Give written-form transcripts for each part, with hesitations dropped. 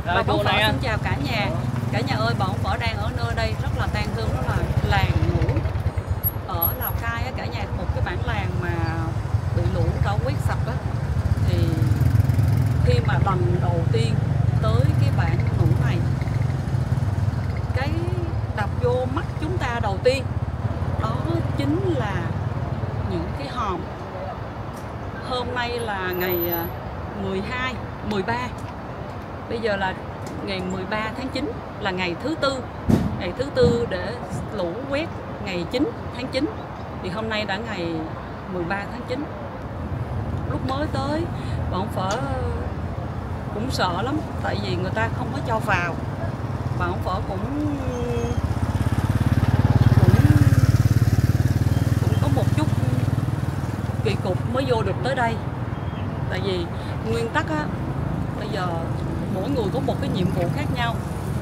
Bà Bóng Phở xin chào cả nhà. Cả nhà ơi, Bà Bóng Phở đang ở nơi đây rất là tang thương, đó là làng Ngũ ở Lào Cai á cả nhà. Một cái bản làng mà bị lũ đã quét sạch á. Thì khi mà lần đầu tiên tới cái bản Ngũ này, cái đập vô mắt chúng ta đầu tiên đó chính là những cái hòm. Hôm nay là ngày 12, 13. Bây giờ là ngày 13 tháng 9 là ngày thứ tư. Ngày thứ tư để lũ quét ngày 9 tháng 9. Thì hôm nay đã ngày 13 tháng 9. Lúc mới tới, bọn Phở cũng sợ lắm. Tại vì người ta không có cho vào. Bọn Phở cũng có một chút kỳ cục mới vô được tới đây. Tại vì nguyên tắc á, bây giờ mỗi người có một cái nhiệm vụ khác nhau.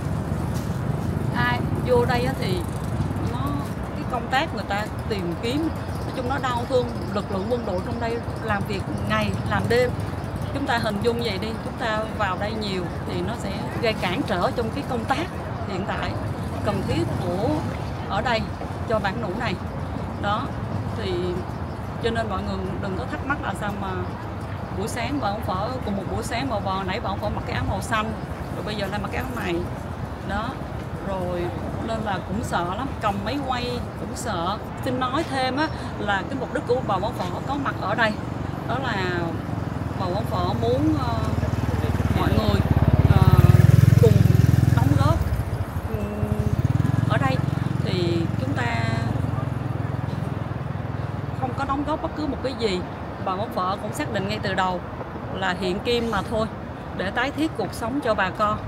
Ai vô đây á thì cái công tác người ta tìm kiếm, nói chung nó đau thương. Lực lượng quân đội trong đây làm việc ngày làm đêm. Chúng ta hình dung vậy đi, chúng ta vào đây nhiều thì nó sẽ gây cản trở trong cái công tác hiện tại cần thiết của ở đây cho bản Ngũ này. Đó thì cho nên mọi người đừng có thắc mắc là sao mà buổi sáng Bà Bóng Phở cùng một buổi sáng mà vào nãy Bà Bóng Phở mặc cái áo màu xanh, rồi bây giờ lại mặc cái áo này đó, rồi nên là cũng sợ lắm, cầm máy quay cũng sợ. Xin nói thêm á là cái mục đích của Bà Bóng Phở có mặt ở đây đó là Bà Bóng Phở muốn mọi người cùng đóng góp. Ở đây thì chúng ta không có đóng góp bất cứ một cái gì. Bà Bóng Phở cũng xác định ngay từ đầu là hiện kim mà thôi, để tái thiết cuộc sống cho bà con.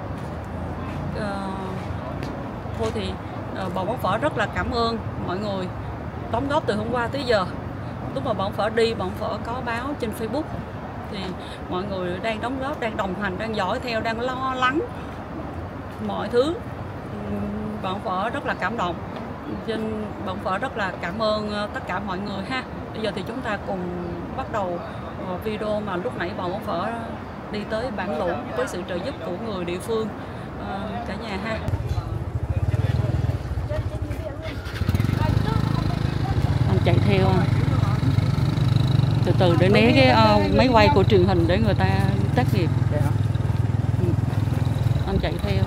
Thôi thì Bà Bóng Phở rất là cảm ơn mọi người đóng góp từ hôm qua tới giờ. Lúc mà Bà Bóng Phở đi, Bà Bóng Phở có báo trên Facebook thì mọi người đang đóng góp, đang đồng hành, đang dõi theo, đang lo lắng mọi thứ. Bà Bóng Phở rất là cảm động. Trên Bà Bóng Phở rất là cảm ơn tất cả mọi người ha. Bây giờ thì chúng ta cùng bắt đầu video mà lúc nãy Bà Bóng Phở đi tới bản Lũ với sự trợ giúp của người địa phương cả nhà ha. Anh chạy theo từ từ để né cái máy quay của truyền hình để người ta tác nghiệp. Anh chạy theo.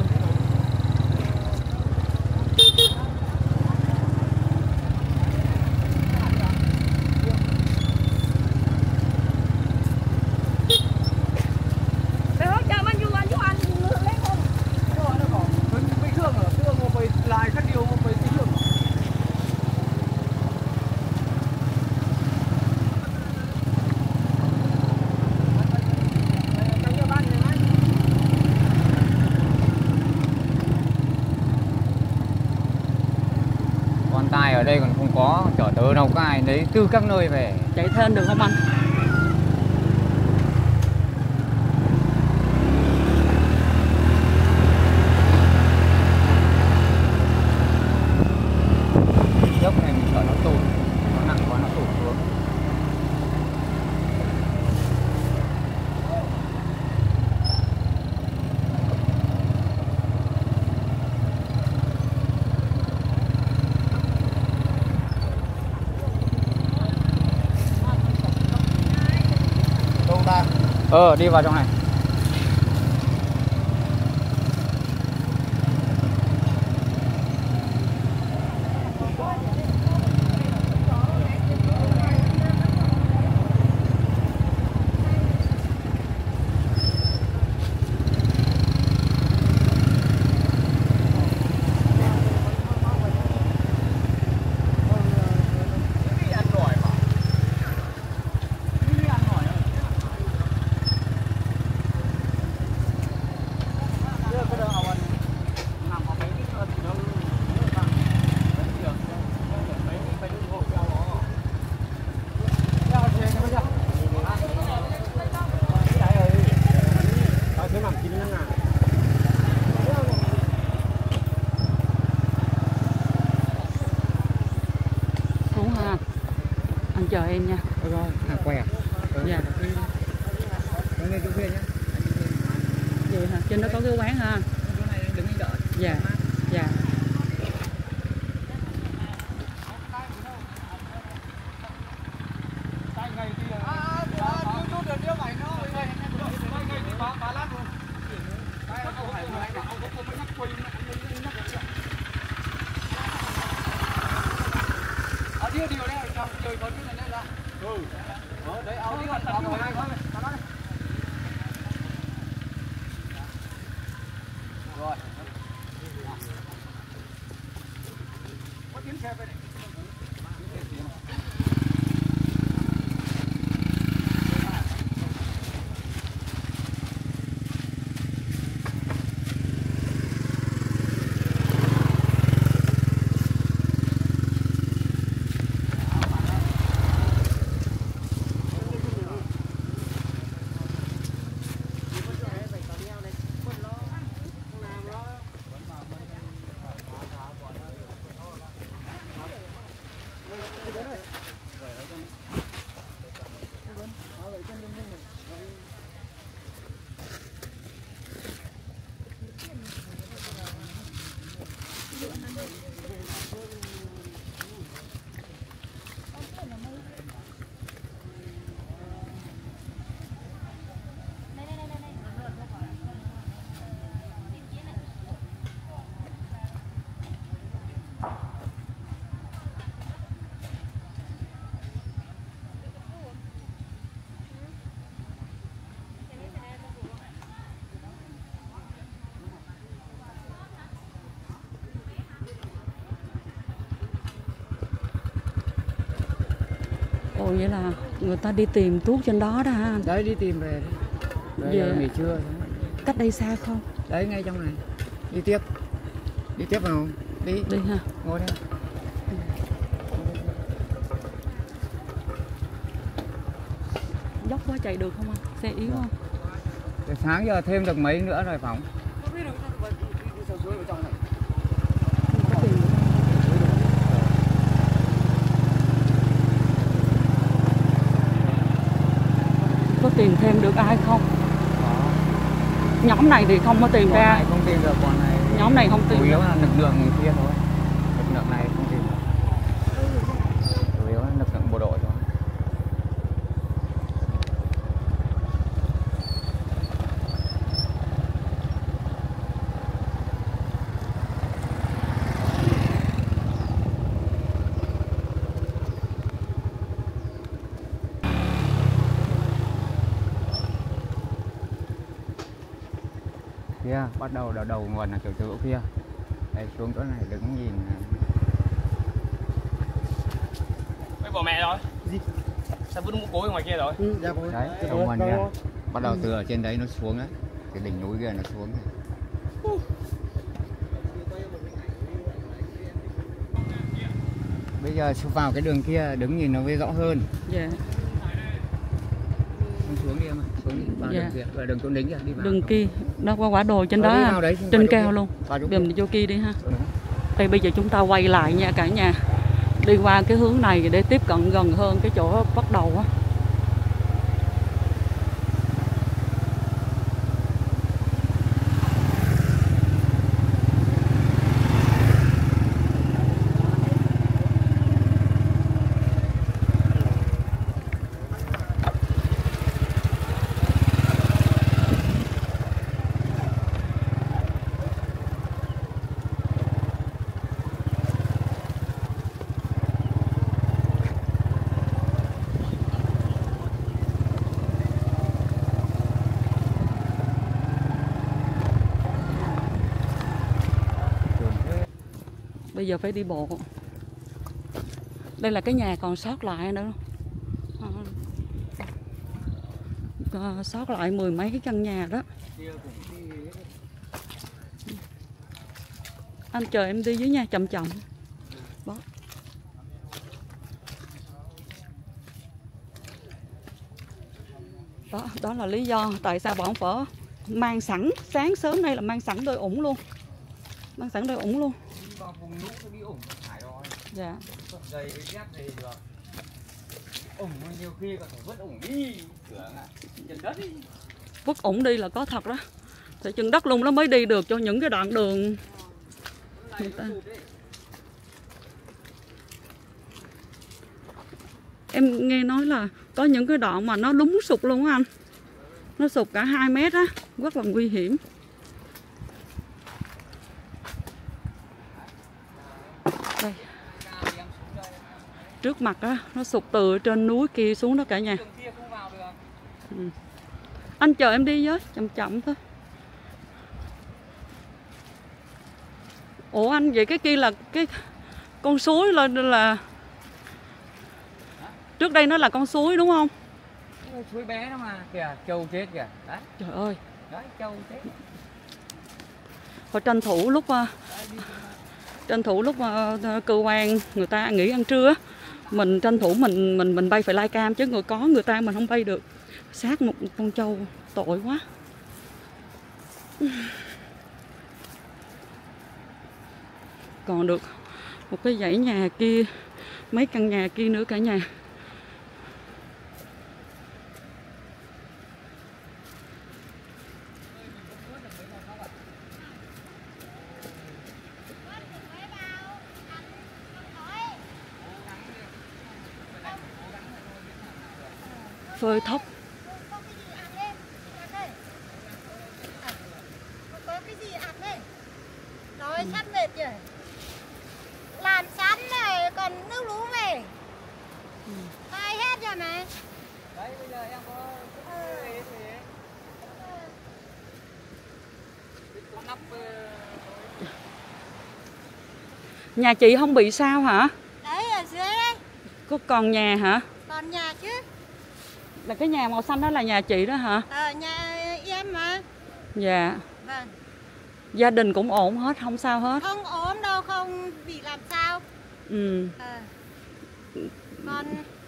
Tài ở đây còn không có, chở tớ đâu có ai đấy từ các nơi về. Chạy thêm được không anh? Dốc này mình sợ nó tụt, nó nặng quá nó tụt xuống. Đi vào trong này. chờ em nha. Rồi, quay à? Dạ. Lên chỗ kia nhé. Ừ hả? Trên đó có cái quán ha. Chỗ này đứng đi đợi. Dạ. Dạ. Ồ, vậy là người ta đi tìm tuốt trên đó đó ha. Đấy đi tìm về. Bây giờ nghỉ trưa. Cách đây xa không? Đấy ngay trong này. Đi tiếp. Đi tiếp vào. Đi. Đi ha. Ngồi đây. Dốc quá chạy được không anh? Xe yếu không? Từ sáng giờ thêm được mấy nữa rồi phóng. Có tìm thêm được ai không? Nhóm này thì không có tìm ra. Này không tìm được, còn này nhóm này không tìm. Chủ yếu là lực lượng kia thôi. Lực lượng này không tìm được. Chủ yếu là lực lượng bộ đội thôi. Kia bắt đầu là đầu nguồn là kiểu từ chỗ kia. Đây xuống chỗ này đứng nhìn. Mấy bỏ mẹ rồi. Gì? Sao vứt mũ cối ngoài kia rồi? Đấy, đầu nguồn kia. Bắt đầu từ ở trên đấy nó xuống đấy. Cái đỉnh núi kia nó xuống này. Bây giờ vào cái đường kia đứng nhìn nó mới rõ hơn. Dạ. Xuống đi em ạ, xuống đi, vào đường kia, vào đường chỗ đính kìa, đi vào. Đường kia, nó có quả đồ trên đó, đấy, trên cao luôn. Đường chỗ kia đi ha. Đây bây giờ chúng ta quay lại nha cả nhà. Đi qua cái hướng này để tiếp cận gần hơn cái chỗ bắt đầu á. Bây giờ phải đi bộ. Đây là cái nhà còn sót lại nữa. Sót lại mười mấy cái căn nhà đó. Anh chờ em đi dưới nha, chậm chậm. Đó. Đó là lý do tại sao bọn phở mang sẵn, sáng sớm nay là mang sẵn đôi ủng luôn. Mang sẵn đôi ủng luôn. Dạ. Giày dép thì được. Ủng nhiều khi còn phải vứt ủng đi. Chân đất đi. Vứt ủng đi là có thật đó. Phải chừng đất luôn nó mới đi được cho những cái đoạn đường người ta. Em nghe nói là có những cái đoạn mà nó lún sụt luôn á anh. Nó sụt cả 2 mét á, rất là nguy hiểm. Đây. Trước mặt á, nó sụt từ trên núi kia xuống đó cả nhà. Anh chờ em đi với, chậm chậm thôi. Ủa anh, vậy cái kia là cái con suối là trước đây nó là con suối đúng không? Suối bé đó mà, kìa, trâu chết kìa. Đấy. Trời ơi. Đấy, trâu chết. Hồi tranh thủ lúc mà cơ quan người ta nghỉ ăn trưa, mình tranh thủ mình bay phải livecam chứ người ta mình không bay được. Sát một con trâu tội quá. Còn được một cái dãy nhà kia, mấy căn nhà kia nữa cả nhà. Phơi thóc. Có cái gì ăn đây? Nói sắp mệt rồi. Làm sẵn này còn nước lú về. Khai hết rồi mà. Đấy, bây giờ em có con nắp. Nhà chị không bị sao hả? Đấy ở dưới đây. Có còn nhà hả? Còn nhà chứ. Là cái nhà màu xanh đó là nhà chị đó hả? Nhà em mà. Dạ. Vâng. Gia đình cũng ổn hết, không sao hết. Không ốm đâu, không bị làm sao. Ừ. Còn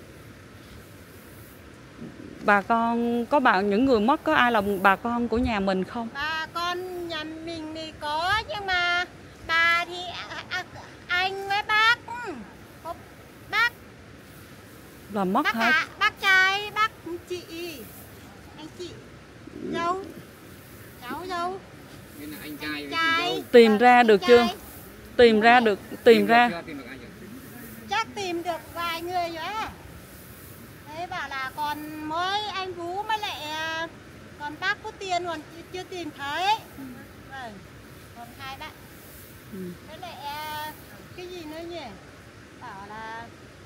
Bà con có những người mất có ai là bà con của nhà mình không? bà con nhà mình thì có, nhưng mà bà thì anh với bác, có bác Là mất hết. bác trai, bác chị, anh chị, dâu, cháu dâu, Anh trai với trai. Tìm ra được chưa? Tìm ra. Tìm được ai chưa? Chắc tìm được vài người rồi á. Đấy bảo là còn mỗi anh Vũ mới lại còn bác Phú Tiên còn chưa tìm thấy. Vâng. Còn hai bạn. Với lại cái gì nữa nhỉ? Bảo là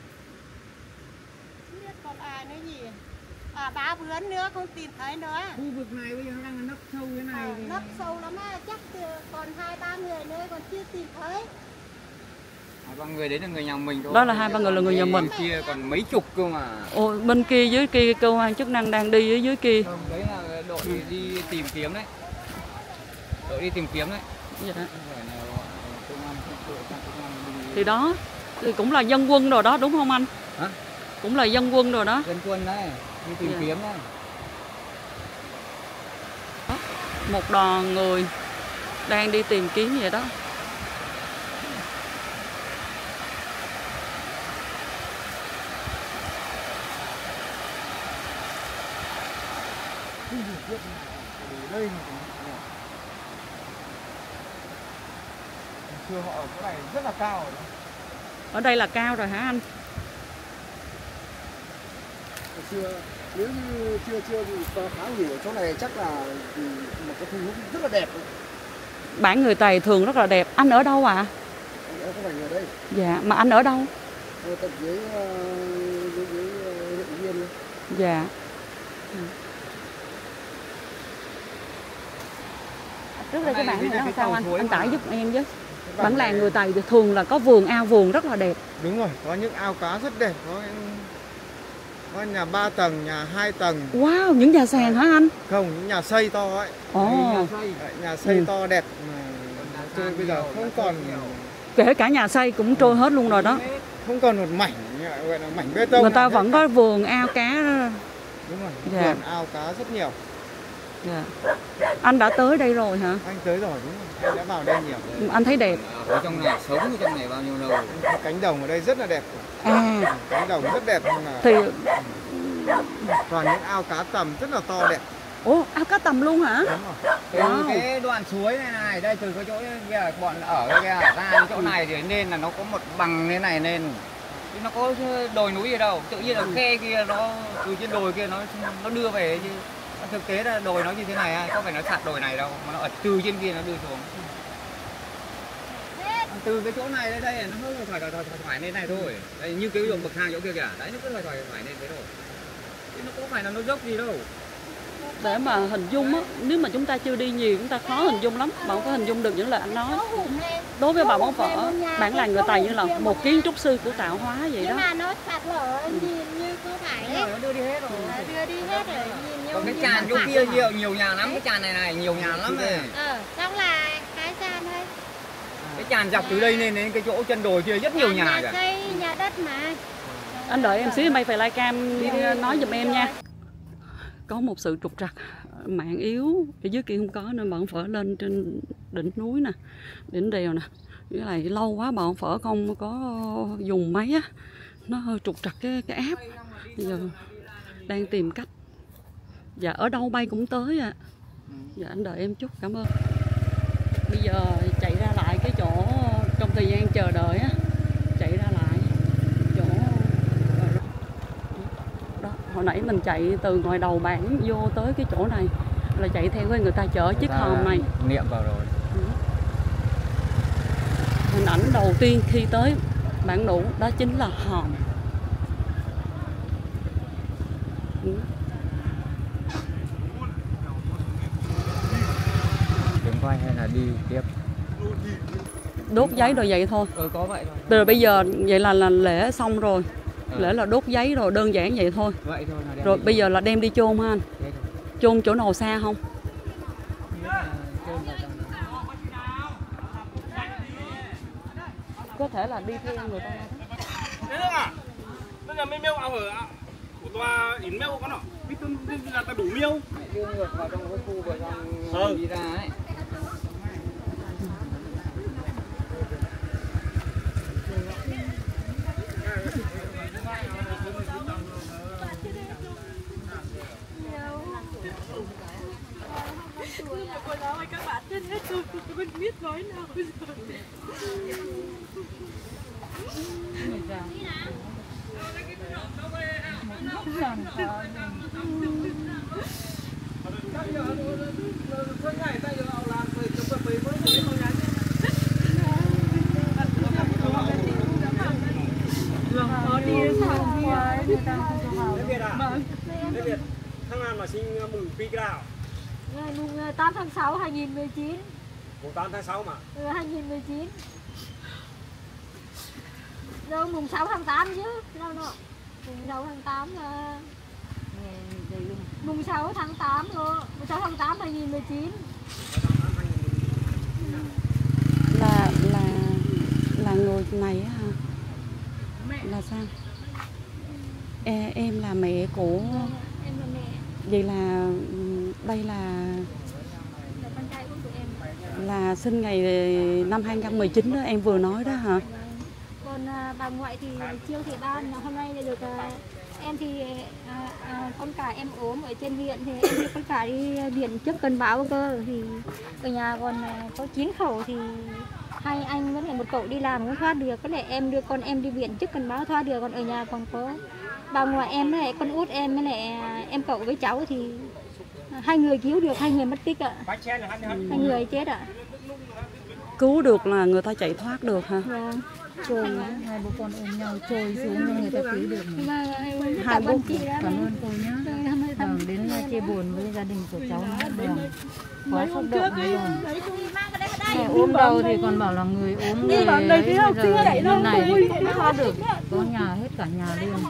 không biết còn ai nữa nhỉ? Bá Vướn nữa không tìm thấy nữa. Khu vực này bây giờ nó đang nấp sâu thế này. Nấp sâu lắm á, chắc còn 2-3 người nữa còn chưa tìm thấy. 2-3 người đấy là người nhà mình thôi. Đó là 2-3 người là người nhà mình. Bên kia còn mấy chục cơ mà. Ồ, bên kia dưới kia cơ quan chức năng đang đi ở dưới kia. Không, đấy là đội đi tìm kiếm đấy. Đội đi tìm kiếm đấy. Dạ. Không phải là công an đi. Thì đó, thì cũng là dân quân rồi đó đúng không anh? Hả? Cũng là dân quân rồi đó. Dân quân đấy, đi tìm kiếm đấy. Một đoàn người đang đi tìm kiếm vậy đó. Đây xưa họ ở chỗ này rất là cao rồi đó. Ở đây là cao rồi hả anh? Hồi xưa nếu như chưa bị phá hủy ở chỗ này chắc là một cái thu hút rất là đẹp. Bản người Tày thường rất là đẹp. Anh ở đâu ạ? Em có phải ở đây? Dạ, mà anh ở đâu? Tận dưới huyện Yên. Dạ. Trước đây cái bản này nó sao anh tải giúp em với. Bản làng người Tày thì thường là có vườn ao vườn rất là đẹp. Đúng rồi, có những ao cá rất đẹp, có nhà 3 tầng, nhà 2 tầng. Wow, những nhà sàn hả anh? Không, những nhà xây to ấy. Nhà xây to đẹp mà bây giờ không còn, kể cả nhà xây cũng trôi hết luôn rồi đó. Không còn một mảnh gọi là mảnh bê tông. Người ta vẫn có vườn ao cá đó. Đúng rồi, Dạ. vườn ao cá rất nhiều. Dạ. Anh đã tới đây rồi hả? Anh tới rồi, đúng rồi, anh đã vào đây nhiều. Anh thấy đẹp. Ở trong này, sống ở trong này bao nhiêu lâu? Cánh đồng ở đây rất là đẹp. À, Cánh đồng rất đẹp nhưng mà thì toàn những ao cá tầm rất là to đẹp. Ủa, cá tầm luôn hả? Từ cái đoạn suối này đây, từ cái chỗ kia, bọn ở kia ra cái chỗ này thì nên là nó có một bằng thế này nên chứ nó có đồi núi gì đâu, tự nhiên là khe kia nó từ trên đồi kia nó đưa về chứ thực tế là đồi nó như thế này có phải nó sạt đồi này đâu mà nó ở từ trên kia nó đưa xuống. Từ cái chỗ này đến đây nó hơi thoải lên này thôi. Đây, như cái bậc thang chỗ kia kìa, đấy nó cứ thoải lên thế thôi. Chứ nó có phải là nó dốc gì đâu. Để mà hình dung á, nếu mà chúng ta chưa đi nhiều chúng ta khó hình dung lắm. Bạn có hình dung được những lời anh nói. Đối với bà Món Phở, bản làng người Tày như là một kiến trúc sư của tạo hóa vậy đó. Nhưng mà nó sạt lở nhìn như cứ phải Nó đưa đi hết rồi. đưa đi hết rồi, nhìn như Còn cái tràn chỗ kia nhiều nhà lắm, cái tràn này nhiều nhà lắm này. xong là cái tràn thôi. Cái tràn dọc từ đây lên đến cái chỗ chân đồi kia rất nhiều nhà kìa. Xây nhà đất mà. Anh đợi em xíu, mày phải like cam nói giùm em nha. Có một sự trục trặc, mạng yếu ở dưới kia không có nên bọn Phở lên trên đỉnh núi nè, đỉnh đèo nè. Cái này lâu quá bọn Phở không có dùng máy á, nó hơi trục trặc cái app. Bây giờ đang tìm cách. Dạ ở đâu bay cũng tới à. Dạ anh đợi em chút, cảm ơn. Bây giờ chạy ra lại cái chỗ trong thời gian chờ đợi á, chạy ra lại chỗ đó. Hồi nãy mình chạy từ ngoài đầu bản vô tới cái chỗ này là chạy theo người ta chở chiếc hòm này. Niệm vào rồi. Hình ảnh đầu tiên khi tới bản Đủ đó chính là hòm. Đứng quay hay là đi tiếp? Đốt giấy rồi vậy thôi. Có vậy thôi. Rồi bây giờ vậy là lễ xong rồi. Lễ là đốt giấy rồi, đơn giản vậy thôi. Vậy thôi rồi bây giờ là đem đi chôn ha anh? Chôn chỗ nào xa không? Có thể là đi theo người ta. Thế được à? Bây giờ mấy miêu ảo ở của tòa in miêu con ạ. Biết là ta đủ miêu. Đưa ngược vào trong cái khu vào trong đi ra ấy. Quần áo các bạn trên hết rồi, mình biết nói nào rồi. Thế Việt, tháng nào mà sinh mừng Pi nào? Ngày mùng 8 tháng 6 2019. Mùng 8 tháng 6 mà. 2019. Đâu mùng 6 tháng 8 chứ. Đâu nọ. Mùng 6 tháng 8 là mùng 6 tháng 8 luôn. Mùng 6 tháng 8 2019. Là người này á hả? Là sao? Em là mẹ của. Em là mẹ. Vậy là đây là con trai của tụi em. Là sinh ngày năm 2019 đó em vừa nói đó hả? Còn bà ngoại thì Chiêu Thị Ban hôm nay được em thì con cả em ốm ở trên viện thì em đưa con cả đi viện trước cơn bão cơ, thì ở nhà còn có 9 khẩu thì 2 anh với lại một cậu đi làm cũng thoát được, có lẽ em đưa con em đi viện trước cơn bão thoát được, còn ở nhà còn có bà ngoại em với lại con út em với lại em cậu với cháu thì 2 người cứu được, 2 người mất tích ạ. 2 người chết ạ. Cứu được là người ta chạy thoát được hả? Vâng. Trôi, hai bố con ôm nhau trôi xuống nhưng người ta cứu được. Hai bố cảm ơn cô nhé. Vâng, đến chia buồn với gia đình của cháu nữa. Quá xúc động luôn. Mẹ ốm đầu thì còn bảo là người ốm người ấy, bây giờ bên này không thoát được, có nhà hết cả nhà luôn.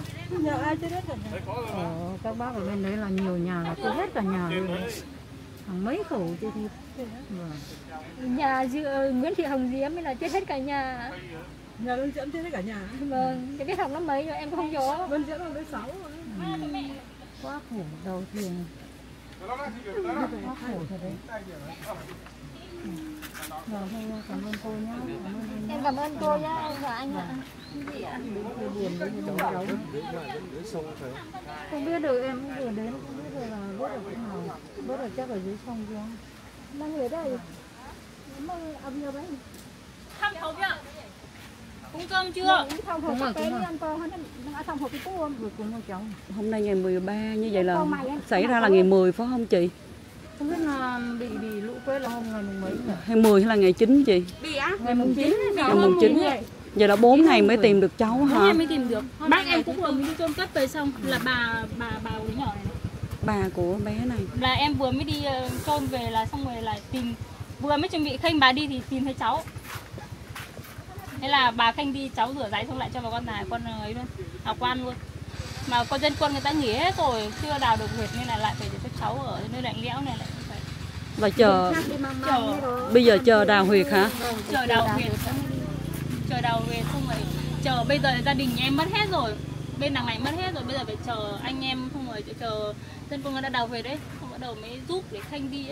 Các bác ở bên đấy là nhiều nhà là có hết cả nhà luôn. Hàng mấy khẩu chứ thì. Nhà Nguyễn Thị Hồng Diễm mới là chết hết cả nhà. Nhà Vân Diễm chết hết cả nhà. Vâng, cái biết học năm mấy rồi em không nhớ. Vân Diễm là lớp 6 rồi. Quá khổ đầu thuyền. Quá khổ thật đấy. Vâng, cảm ơn cô nhá. Em cảm ơn cô nhá và anh ạ. Buồn với cháu cháu. Không biết được, em vừa đến không biết được là bớt ở chỗ nào. Bớt ở chắc ở dưới sông kia. Đang ở đây. Mà ông nhiều đấy. Thăm hộp chưa? Cúng cơm chưa? Thăm hộp cái ăn con hắn đã thăm hộp cái cơm. Vừa cúng cho cháu. Hôm nay ngày 13 như vậy là xảy ra là ngày 10 phải không chị? Không biết là bị lũ quét là hôm ngày mùng mấy nhỉ? Hay 10 hay là ngày 9 chị? Bị á? Ngày mùng 9. Ngày mùng 9. Vậy là 4 ngày mới tìm được cháu 4 hả? ngày mới tìm được. Bác em cũng vừa mới đi chôn cất tới xong là bà đứa nhỏ này. Bà của bé này. Là em vừa mới đi chôn về là xong rồi là tìm, vừa mới chuẩn bị khênh bà đi thì tìm thấy cháu. Thế là bà khênh đi, cháu rửa giấy xong lại cho bà con này, con ấy luôn, hào quan luôn. Mà con dân quân người ta nghỉ hết rồi, chưa đào được huyệt nên là lại phải để cho cháu ở nơi lạnh lẽo này lại phải. Là chờ bây giờ chờ đào huyệt hả? Chờ đào huyệt. Chờ đào huyệt xong rồi chờ, bây giờ gia đình em mất hết rồi. Bên đằng này mất hết rồi, bây giờ phải chờ anh em xong rồi chờ dân quân người ta đào huyệt đấy, xong bắt đầu mới giúp để khênh đi ấy.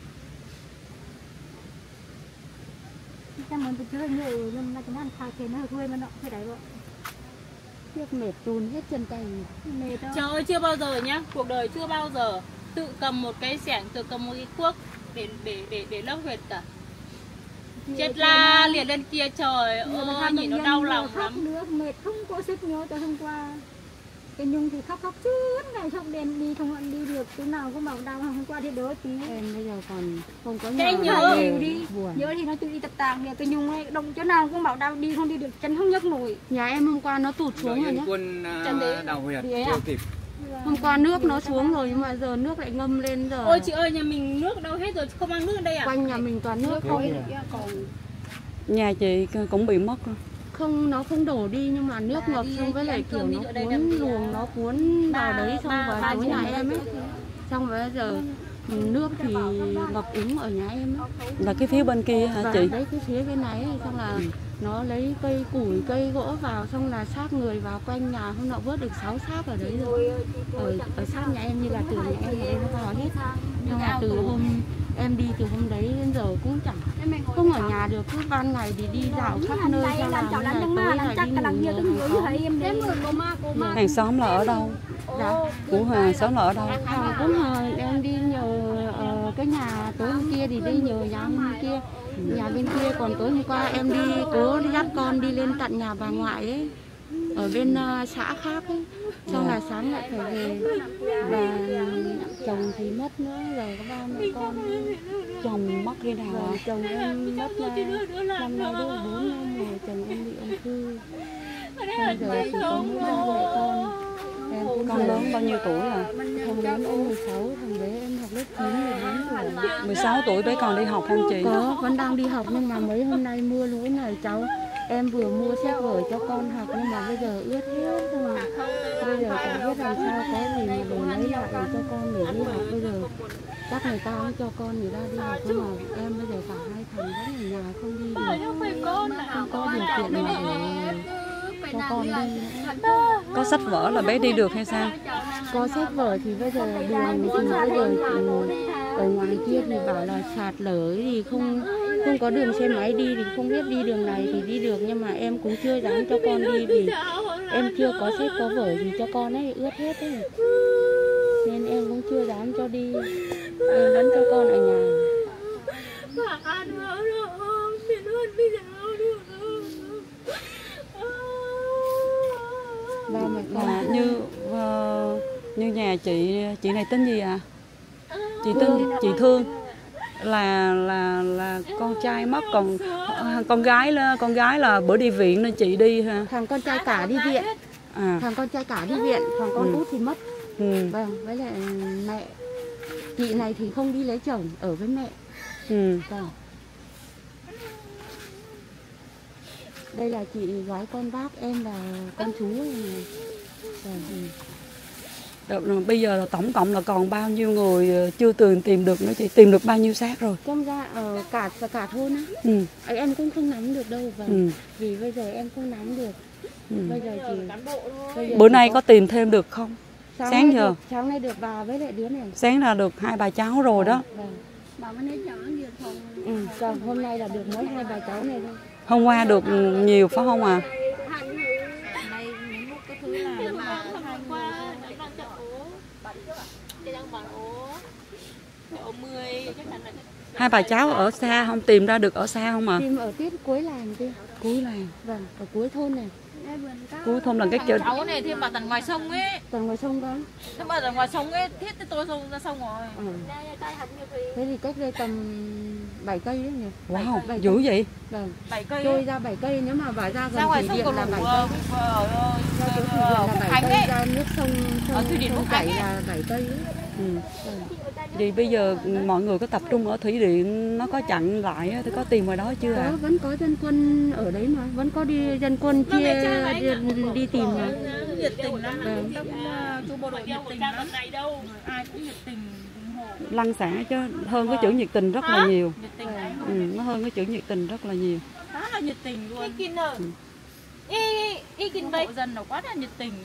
Cảm ơn tôi chưa nhiều nhưng mà chúng ăn khai thế nó hơi mà nó phải đấy vậy. Tiếc mệt run hết chân tay. Mệt đâu. Trời ơi, chưa bao giờ nhá, cuộc đời chưa bao giờ tự cầm một cái xẻng, tự cầm một cái cuốc để lấp huyệt cả. Chết la liền lên kia, trời ơi, nhìn nó đau lòng lắm. Nước mệt không có sức nhớ tới hôm qua. Cái Nhung thì khóc suốt ngày, xong đèn đi không ăn đi được, chỗ nào cũng bảo đau, hôm qua thì đỡ tí. Em bây giờ còn không có Thế nhà. nhớ đi. Nhớ thì nó tự đi tập tàng này, cái Nhung ấy đông chỗ nào cũng bảo đau, đi không đi được, chân không nhấc nổi. Nhà em hôm qua nó tụt xuống rồi nhá. Quân đào huyệt chưa kịp. Hôm qua nước nó xuống rồi nhưng mà giờ nước lại ngâm lên rồi. Ôi chị ơi, nhà mình nước đâu hết rồi, không mang nước ở đây à? Quanh nhà mình toàn nước không. Nhà chị cũng bị mất rồi. Không, nó không đổ đi nhưng mà nước ngập xong với lại kiểu nó cuốn luồng, nó cuốn vào đấy xong vào chỗ nhà em ấy. Xong rồi bây giờ nước thì ngập úng ở nhà em ấy. Là cái phía bên kia hả chị? Đấy, cái phía bên này ấy, xong là nó lấy cây củi, cây gỗ vào, xong là xác người vào quanh nhà, hôm nọ vớt được 6 xác ở đấy rồi. Ở sát nhà em như là từ nhà em ở đây nó vào hết. Nhưng mà từ hôm em đi từ hôm đấy đến giờ cũng chẳng không ở nhà được, cứ ban ngày thì đi dạo khắp nơi ra làm tối lại đi ngủ nhờ. Hàng xóm là ở đâu? Dạ. Của hàng xóm là ở đâu? Cũng em đi nhờ cái nhà tối hôm kia thì đi nhờ nhà bên kia. Nhà bên kia còn tối hôm qua em đi cố đi dắt con đi lên tận nhà bà ngoại ấy, ở bên xã khác ấy. Xong là sáng lại phải về, và chồng thì mất nữa, rồi có 3 mẹ con. Chồng mất khi nào ạ? Chồng em mất năm nay đứa 4 năm rồi, chồng em bị ung thư. Bây giờ chỉ có mỗi 3 mẹ con. Con lớn bao nhiêu tuổi à? Thằng lớn em 16, thằng bé em học lớp 9, 14 tuổi. 16 tuổi bé còn đi học không chị? Có, vẫn đang đi học nhưng mà mấy hôm nay mưa lũ này cháu em vừa mua sách vở cho con học nhưng mà bây giờ ướt hết rồi. Bây giờ chẳng biết làm sao có gì mà để lấy lại để cho con để đi học. Bây giờ chắc người ta cũng cho con người ta đi học nhưng mà em bây giờ cả hai thằng vẫn ở nhà không đi được. Không có điều kiện nào để cho con đi. Có sách vở là bé đi được hay sao? Có sách vở thì bây giờ đường thì bây giờ ở ngoài kia thì bảo là sạt lở thì không có đường xe máy đi thì không biết đi đường này thì đi được, nhưng mà em cũng chưa dám cho con đi vì em chưa có sách có vở gì cho con ấy, ướt hết ấy, nên em cũng chưa dám cho đi, em vẫn cho con ở nhà. Ba mẹ con như nhà chị này tên gì à? Chị tên chị Thương là con trai mất, còn con gái là bữa đi viện nên chị đi ha. Thằng con trai cả đi viện. Thằng con trai cả đi viện, thằng con út thì mất. Vâng, với lại mẹ chị này thì không đi lấy chồng, ở với mẹ. Vâng. Đây là chị gái con bác, em là con chú này. Bây giờ là tổng cộng là còn bao nhiêu người chưa tìm được nữa chị? Tìm được bao nhiêu xác rồi? Trong ra cả thôn á. Em cũng không nắm được đâu, vì bây giờ em không nắm được. Bây giờ bữa nay có tìm thêm được không? Sáng giờ sáng nay được bà với lại đứa này. Sáng là được 2 bà cháu rồi đó. Còn hôm nay là được mới 2 bà cháu này thôi. Hôm qua được nhiều phải không à? Đây những lúc cái thứ là Hai bà cháu ở xa không, tìm ra được ở xa không à? tìm ở tiết cuối làng kia. Cuối làng. Vâng, ở cuối thôn này. Cuối thôn là cái chợ. Cháu này thêm bảo tận ngoài sông ấy. Tận ngoài sông đó. Thế bảo tận ngoài sông ấy, thiết tôi sông ra sông rồi. Thế thì cách đây tầm 7 cây đấy nhỉ? Wow, 7 dữ vậy. Vâng. 7 cây. Trôi ra 7 cây, nếu mà vào ra gần ngoài thủy sông điện còn là đủ 7 cây. Ra chỗ thủy điện là 7 cây, ra nước sông thủy điện Phúc chảy Khánh là 7 cây đấy. Thì bây giờ mọi người có tập trung ở thủy điện, nó có chặn lại á, thì có tìm ngoài đó chưa ạ? Vẫn có dân quân ở đấy mà, vẫn có đi dân quân chia đi tìm mà. Nhiệt tình lắm. Chú bộ đội nhiệt tình lắm. Ai cũng nhiệt tình ủng hộ. Lăng xả chứ hơn cái chữ nhiệt tình rất là nhiều. Nó hơn cái chữ nhiệt tình rất là nhiều. Khá là nhiệt tình luôn. Ý kinh hộ dân nó quá là nhiệt tình.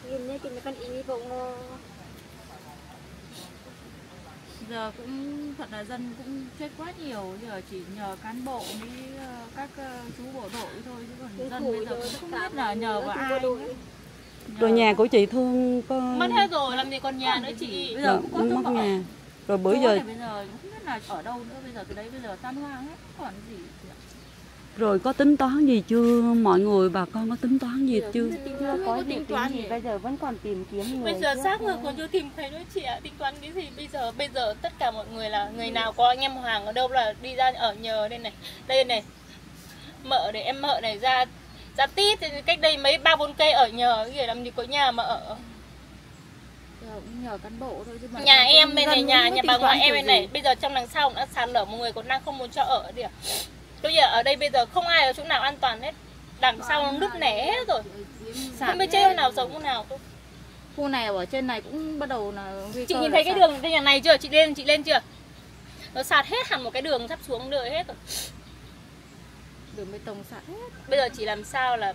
Giờ cũng thật là dân cũng chết quá nhiều, giờ chỉ nhờ cán bộ với các chú bộ đội thôi, chứ còn dân bây giờ cũng không biết là nhờ vào ai. Rồi nhà của chị Thương có mất hết rồi, làm gì còn nhà nữa chị. Bây giờ cũng mất nhà. Rồi bữa giờ bây giờ không biết là ở đâu nữa, bây giờ từ đấy bây giờ tan hoang hết, còn gì. rồi có tính toán gì chưa? Mọi người bà con có tính toán gì chưa? Chưa có tính toán gì, bây giờ vẫn còn tìm kiếm người. Bây giờ xác người còn chưa tìm thấy nữa chị ạ. Tính toán cái gì bây giờ tất cả mọi người là người nào có anh em hàng ở đâu là đi ra ở nhờ đây này mợ này, em mợ này ra tít cách đây mấy 3-4 cây ở nhờ, cái gì làm gì có nhà mà ở. Cũng nhờ cán bộ thôi chứ mà nhà em bên này, nhà bà ngoại em bên này bây giờ trong đằng sau cũng đã sạt lở, một người còn đang không muốn cho ở đi à. Bây giờ ở đây bây giờ không ai ở chỗ nào an toàn hết, đằng sau nó nứt nẻ hết rồi, không biết chết nào sống chỗ nào thôi. Khu này ở trên này cũng bắt đầu là chị nhìn thấy cái đường trên nhà này chưa? Chị lên chưa? Nó sạt hết hẳn một cái đường sắp xuống đời hết rồi. Đường bê tông sạt hết. Bây giờ chỉ làm sao là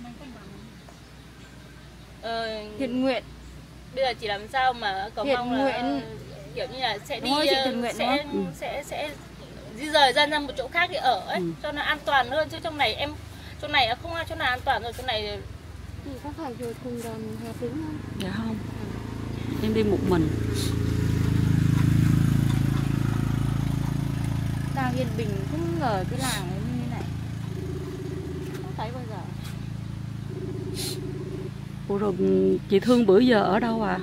thiện nguyện. Bây giờ chỉ làm sao mà cầu mong là kiểu như là sẽ đi sẽ di rời dân ra một chỗ khác để ở ấy, cho nó an toàn hơn, chứ trong này không ai chỗ nào an toàn rồi, chỗ này thì có phải rồi cùng đoàn Hà Tĩnh không? Dạ không. Em đi một mình. Đang yên bình cũng ở cái làng như thế này. Không thấy bao giờ. Ủa rồi chị Thương bữa giờ ở đâu à?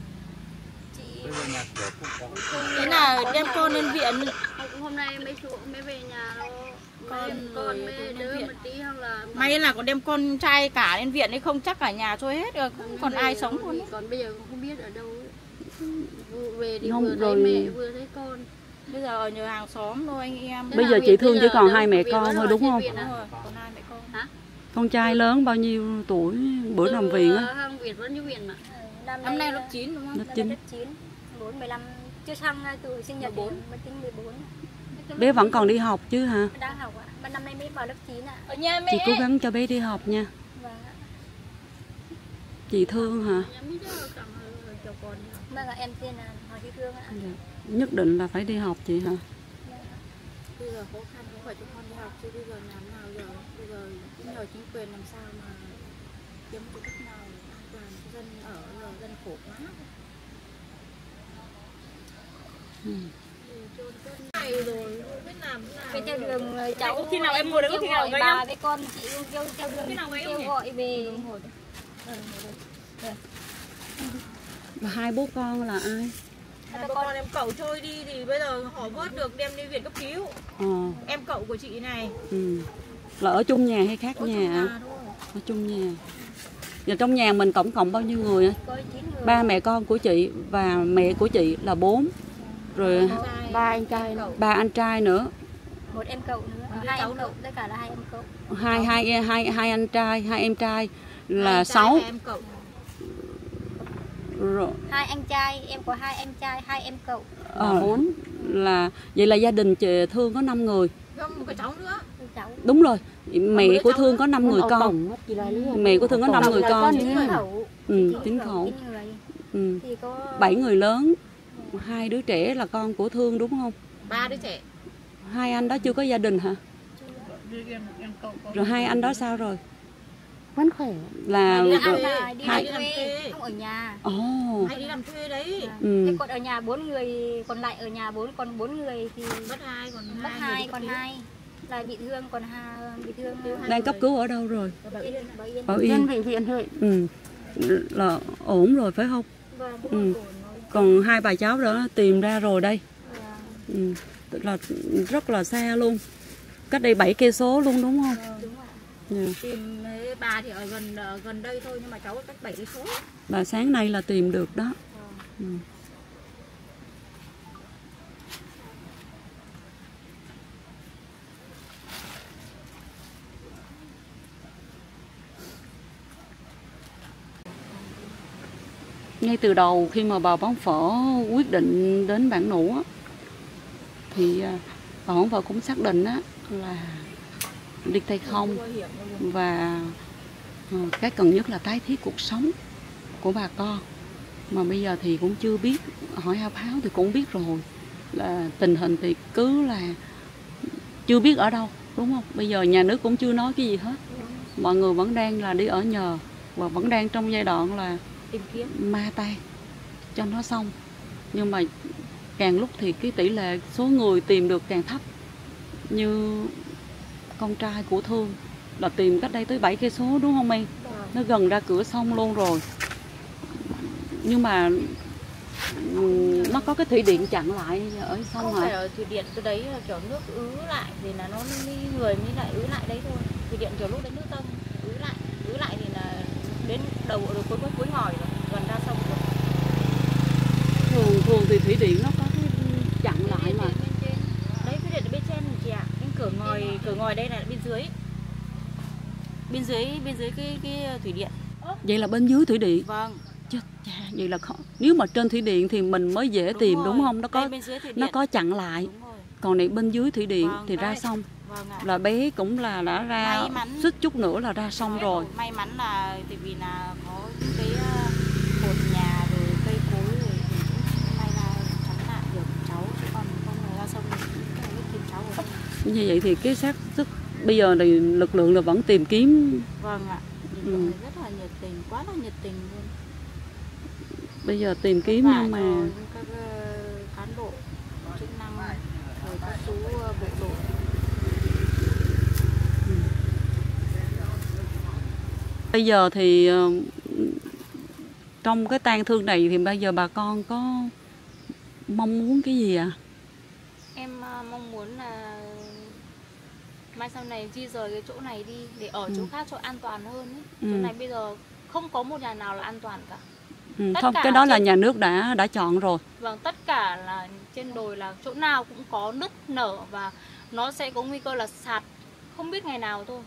Thế nào đem con lên viện. Hôm nay mới về nhà đâu. Con mới đỡ một tí hoặc là may là còn đem con trai cả lên viện ấy, không chắc cả nhà trôi hết rồi, không còn ai sống luôn. Còn bây giờ không biết ở đâu. Về thì không, vừa rồi... thấy mẹ vừa thấy con. Bây giờ ở nhờ hàng xóm thôi anh em. Bây giờ chị Thương chỉ còn 2 mẹ con thôi đúng không? Đúng rồi, còn 2 mẹ con. Hả? Con trai lớn bao nhiêu tuổi bữa nằm viện á? Hàng Việt vẫn như viện mà. Năm nay lớp 9 đúng không? Lớp 9. 14, 15, chưa sang tuổi sinh nhật 4, mới tính 14. Bé vẫn còn đi học chứ hả? Đang học ạ, mà năm nay mới vào lớp 9 ạ. Ở nhà mẹ. Chị cố gắng cho bé đi học nha. Vâng. Chị Thương hả? Vâng ạ, em tên là Hoàng Thị Thương ạ. Dạ. Nhất định là phải đi học chị hả? Bây giờ khó khăn cũng phải cho con đi học chứ bây giờ làm nào giờ, bây giờ cũng nhờ chính quyền làm sao mà kiếm cái cách nào an toàn cho dân ở, giờ dân khổ quá. Cái theo đường cháu khi nào em mua được có khi nào gây bà với con chị theo đường kêu gọi về. Mà 2 bố con là ai? Hai bố con em cậu trôi đi thì bây giờ họ vớt được đem đi viện cấp cứu. Em cậu của chị này. Là ở chung nhà hay khác nhà? Ở chung nhà. Và trong nhà mình tổng cộng bao nhiêu người? 3 mẹ con của chị và mẹ của chị là 4. Rồi 3 anh trai nữa. 3 anh trai nữa. 1 em cậu nữa, 2 em cậu, tất cả là 2 em cậu. Hai anh trai, 2 em trai là 6. Rồi 2 anh trai, em có 2 em trai, 2 em cậu. 4 là vậy là gia đình chị Thương có 5 người. Một cái cháu nữa. Cháu. Đúng rồi. Mẹ của Thương có 5 người con. Mẹ của Thương có 5 người con. 9 khẩu. Thì có 7 người lớn, 2 đứa trẻ là con của Thương đúng không? 3 đứa trẻ. Hai anh đó chưa có gia đình hả? Rồi hai anh đó sao rồi? Vẫn khỏe. Là đi hai làm thuê, không ở nhà. Hay đi làm thuê đấy. Thế còn ở nhà 4 người, còn lại ở nhà còn 4 người thì mất 2 còn 2 là bị thương, còn bị thương đang cấp cứu ở đâu rồi? Bảo Yên. Bảo Bệnh viện thôi. Là ổn rồi phải không? Còn hai bà cháu đó tìm ra rồi đây. Tức là rất là xa luôn, cách đây 7 cây số luôn đúng không? Đúng rồi. Tìm bà thì ở gần đây thôi, nhưng mà cháu cách 7 cây số. Bà sáng nay là tìm được đó. Ngay từ đầu khi mà bà bán phở quyết định đến Bản Nũ á, thì bà bán phở cũng xác định á là đi tay không, và cái cần nhất là tái thiết cuộc sống của bà con. Mà bây giờ thì cũng chưa biết, hỏi Hao Pháo thì cũng biết rồi, là tình hình thì cứ là chưa biết ở đâu, đúng không? Bây giờ nhà nước cũng chưa nói cái gì hết, mọi người vẫn đang là đi ở nhờ, và vẫn đang trong giai đoạn là tìm kiếm ma tan cho nó xong. Nhưng mà càng lúc thì cái tỷ lệ số người tìm được càng thấp. Như con trai của Thương là tìm cách đây tới 7 cây số đúng không em? Nó gần ra cửa sông luôn rồi. Nhưng mà nó có cái thủy điện chặn lại ở sông không hả? phải ở thủy điện, từ đấy là kiểu nước ứ lại thì là nó người mới lại ứ lại đấy thôi. Thủy điện kiểu lúc đấy nước dâng ứ lại thì là đến đầu cuối ngòi rồi, gần ra sông rồi. Thường thì thủy điện nó có cái chặn lại mà. Đấy, thủy điện ở bên trên chị ạ. Cái cửa ngòi đây là bên dưới. Bên dưới cái thủy điện. Vậy là bên dưới thủy điện. Vâng. Chết cha, vậy là khó. Nếu mà trên thủy điện thì mình mới dễ tìm rồi. đúng không? Nó có chặn lại. Còn này bên dưới thủy điện thì ra sông. Vâng ạ. Là bé cũng là đã ra suýt chút nữa là ra sông rồi. May mắn là tại vì là có cái cột nhà rồi cây cối rồi thì may là chắn lại được cháu, chứ còn không là ra sông thì tìm cháu rồi. Như vậy thì cái xác sức bây giờ thì lực lượng là vẫn tìm kiếm. Vâng ạ. Rất là nhiệt tình, quá là nhiệt tình luôn. Bây giờ tìm kiếm nhưng mà các cán bộ chức năng rồi các chú bộ đội. Bây giờ thì trong cái tang thương này thì bây giờ bà con có mong muốn cái gì ạ? Em mong muốn là mai sau này di rời cái chỗ này đi để ở chỗ khác cho an toàn hơn ấy. Chỗ này bây giờ không có một nhà nào là an toàn cả. Không, cái đó là nhà nước đã chọn rồi. Vâng, tất cả là trên đồi là chỗ nào cũng có nứt nở và nó sẽ có nguy cơ là sạt, không biết ngày nào thôi.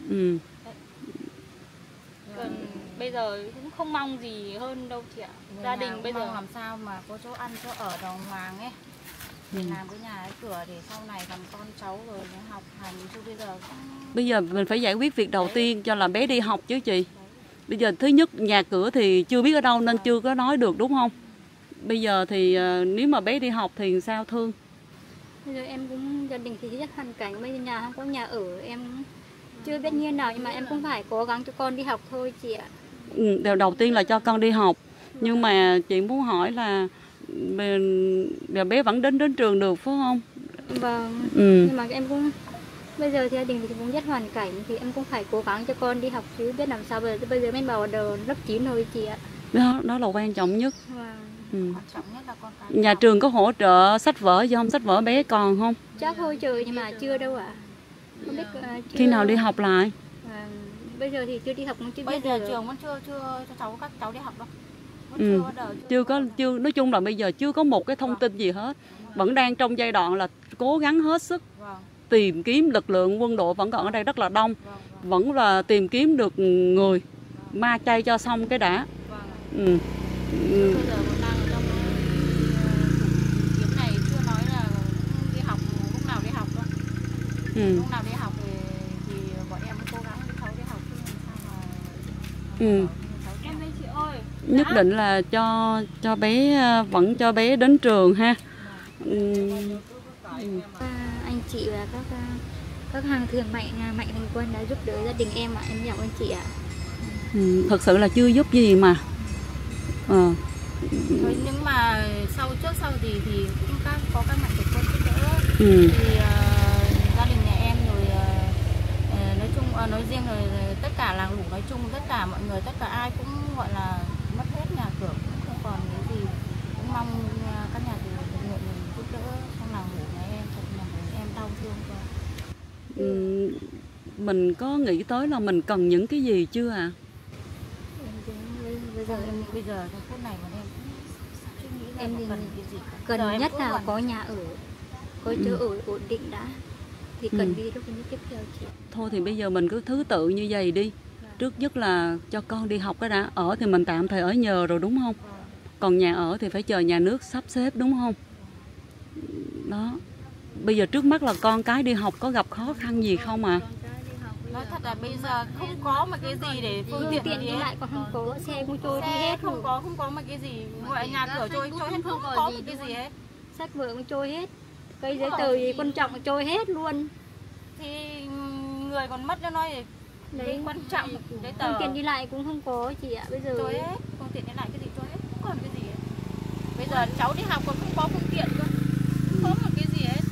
Còn bây giờ cũng không mong gì hơn đâu chị ạ. Gia đình bây giờ làm sao mà có chỗ ăn chỗ ở đàng hoàng ấy, để làm cái nhà cái cửa để sau này làm con cháu rồi nó học hành, chứ bây giờ mình phải giải quyết việc đầu tiên cho là bé đi học chứ chị. Bây giờ thứ nhất nhà cửa thì chưa biết ở đâu nên chưa có nói được đúng không? Bây giờ thì nếu mà bé đi học thì sao Thương? Bây giờ em cũng gia đình thì rất hoàn cảnh, bây giờ nhà không có nhà ở, em chưa biết như nào nhưng mà em cũng phải cố gắng cho con đi học thôi chị ạ. Điều đầu tiên là cho con đi học. Nhưng mà chị muốn hỏi là bé vẫn đến trường được phải không? Vâng. Nhưng mà em cũng bây giờ thì gia đình thì cũng rất hoàn cảnh thì em cũng phải cố gắng cho con đi học chứ biết làm sao bây giờ mới vào đầu lớp 9 rồi chị ạ. Đó là quan trọng nhất. quan trọng nhất là con cái. Nhà trường có hỗ trợ sách vở gì không? Sách vở bé còn không? Chắc hỗ trợ nhưng mà chưa đâu ạ. Không biết chưa... Khi nào đi học lại? Bây giờ thì chưa đi học cũng chưa biết. Bây giờ trường vẫn chưa cho các cháu đi học đâu. Chưa nói chung là bây giờ chưa có một cái thông tin gì hết. Vẫn đang trong giai đoạn là cố gắng hết sức tìm kiếm. Lực lượng quân đội vẫn còn ở đây rất là đông. Vẫn là tìm kiếm được người, ma chay cho xong cái đã. Bây giờ còn đang ở trong kiếm này, chưa nói là đi học lúc nào đi học đâu. Lúc nào đi học thì bọn em cố gắng cho cháu đi học chứ làm sao mà em với chị ơi. Nhất định là cho bé, vẫn cho bé đến trường ha. Anh chị và các hàng thường mạnh thường quân đã giúp đỡ gia đình em ạ, em cảm ơn chị ạ. Thật sự là chưa giúp gì mà. Thôi, nhưng mà trước sau thì cũng có các mạnh thường quân giúp đỡ. Thì gia đình nhà em rồi nói chung nói riêng rồi tất cả làng Lũng nói chung, tất cả mọi người, tất cả ai cũng gọi là mất hết nhà cửa, cũng không còn cái gì, cũng mong các nhà từ thiện nguyện mình giúp đỡ trong làng Lũng nhà em, trong làng Lũng em đau thương quá. Mình có nghĩ tới là mình cần những cái gì chưa ạ? Bây giờ trong phút này bọn em suy nghĩ là em thì cần cái gì cần nhất là có nhà ở, có chỗ ở ổn định đã thì cần đi lúc tiếp theo chị. Thôi thì bây giờ mình cứ thứ tự như vậy đi. Trước nhất là cho con đi học cái đã. Ở thì mình tạm thời ở nhờ rồi đúng không? Còn nhà ở thì phải chờ nhà nước sắp xếp đúng không? Đó. Bây giờ trước mắt là con cái đi học có gặp khó khăn gì không à? Nói thật là bây giờ không có một cái gì để phương tiện đi lại, còn không có xe cũng trôi đi hết, không có một cái gì, ngoài nhà cửa trôi hết, không có một cái gì hết. Sách vở cũng trôi hết, cây giấy tờ gì quan trọng trôi hết luôn. Thì người còn mất cho nói đấy quan trọng giấy tờ. Phương tiện đi lại cũng không có chị ạ, bây giờ trôi hết, phương tiện đi lại cái gì trôi hết, không còn cái gì hết. Bây giờ cháu đi học còn không có phương tiện cơ, không có một cái gì hết.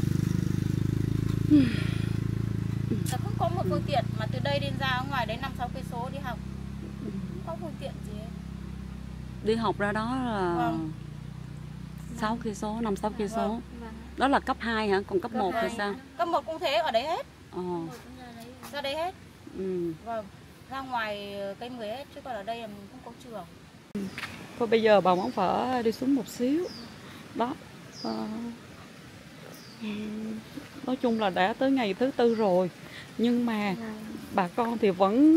Không có một phương tiện mà từ đây đến ra ở ngoài đấy 5-6 cây số đi học, không có phương tiện gì hết. Đi học ra đó là 6 cây số, 5-6 cây số. Đó là cấp 2 hả? Còn cấp 1 thì sao? Cấp 1 cũng thế, ở đấy hết. Ra đấy hết. Vâng, ra ngoài cây 10 hết, chứ còn ở đây là mình không có trường. Thôi bây giờ bà món phở đi xuống một xíu. Đó. Nói chung là đã tới ngày thứ 4 rồi. Nhưng mà bà con thì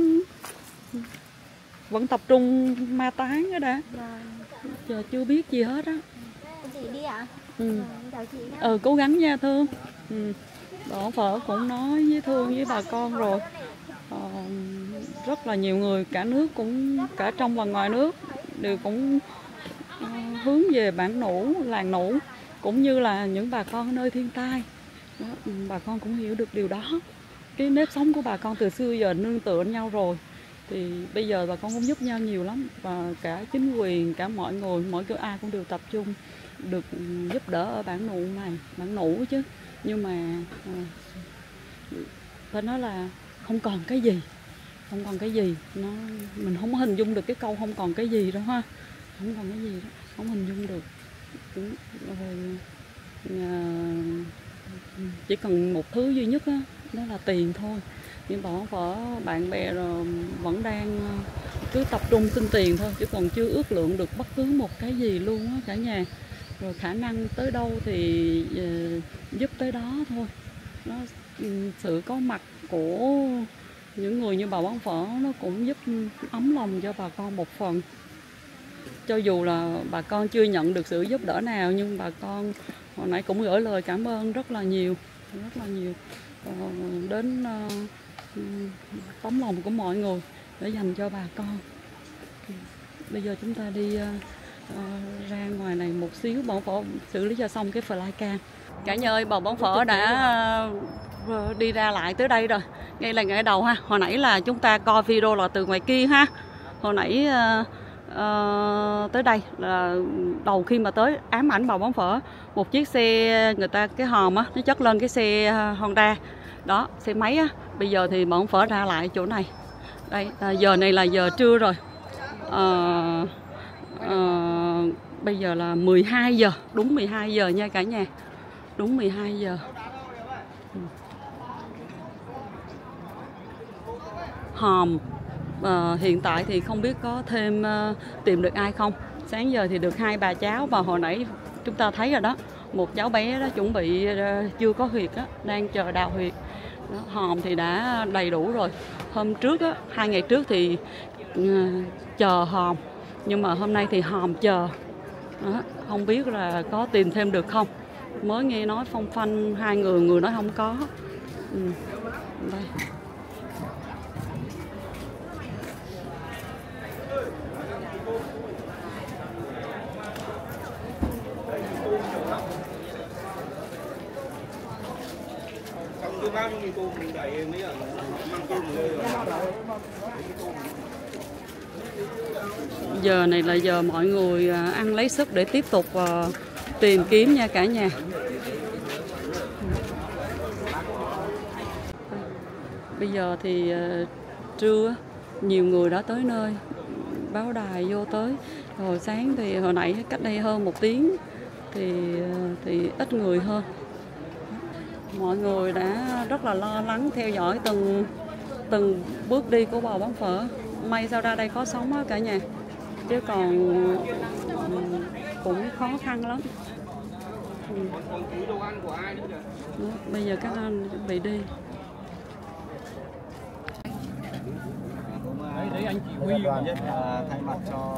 vẫn tập trung ma táng đó đã. Giờ chưa biết gì hết á. Chị đi ạ? Cố gắng nha Thương. Bà phở cũng nói với Thương với bà con rồi. Rất là nhiều người cả nước, cũng cả trong và ngoài nước đều cũng hướng về bản Nủ, làng Nủ, cũng như là những bà con ở nơi thiên tai. Đó, bà con cũng hiểu được điều đó. Cái nếp sống của bà con từ xưa giờ nương tựa nhau rồi, thì bây giờ bà con cũng giúp nhau nhiều lắm, và cả chính quyền, cả mọi người, mỗi cái ai cũng đều tập trung được giúp đỡ ở bản Nụ này, bản Nủ chứ. Nhưng mà phải nói là không còn cái gì, không còn cái gì, mình không hình dung được cái câu không còn cái gì đâu ha, không còn cái gì đó, không hình dung được. Chỉ cần một thứ duy nhất đó là tiền thôi. Nhưng bọn phở bạn bè rồi vẫn đang cứ tập trung xin tiền thôi, chứ còn chưa ước lượng được bất cứ một cái gì luôn á cả nhà. Rồi khả năng tới đâu thì giúp tới đó thôi. Nó sự có mặt của những người như bà bán phở nó cũng giúp ấm lòng cho bà con một phần. Cho dù là bà con chưa nhận được sự giúp đỡ nào, nhưng bà con hồi nãy cũng gửi lời cảm ơn rất là nhiều đến tấm lòng của mọi người để dành cho bà con. Bây giờ chúng ta đi ra ngoài này một xíu, bọn phở xử lý cho xong cái flycam. Cả nhà ơi, bọn phở đã đi ra lại tới đây rồi. Ngay là ngày đầu ha. Hồi nãy là chúng ta coi video là từ ngoài kia ha. Hồi nãy tới đây là đầu khi mà tới ám ảnh bà bán phở, một chiếc xe người ta cái hòm á, nó chất lên cái xe Honda đó, xe máy á. Bây giờ thì bọn phở ra lại chỗ này. Đây giờ này là giờ trưa rồi. Bây giờ là 12 giờ, đúng 12 giờ nha cả nhà, đúng 12 giờ. Hòm hiện tại thì không biết có thêm tìm được ai không. Sáng giờ thì được 2 bà cháu, và hồi nãy chúng ta thấy rồi đó, một cháu bé đó chuẩn bị chưa có huyệt đó, đang chờ đào huyệt đó. Hòm thì đã đầy đủ rồi. Hôm trước á, 2 ngày trước thì chờ hòm, nhưng mà hôm nay thì hòm chờ đó. Không biết là có tìm thêm được không. Mới nghe nói phong phanh 2 người nói không có. Đây. Giờ này là giờ mọi người ăn lấy sức để tiếp tục tìm kiếm nha cả nhà. Bây giờ thì trưa nhiều người đã tới nơi, báo đài vô tới. Hồi sáng thì hồi nãy cách đây hơn 1 tiếng thì ít người hơn. Mọi người đã rất là lo lắng theo dõi từng bước đi của bò bán phở. May sao ra đây có sống á cả nhà, chứ còn cũng khó khăn lắm. Đó, bây giờ các anh chuẩn bị đi. Đấy anh chỉ huy đoàn thay mặt cho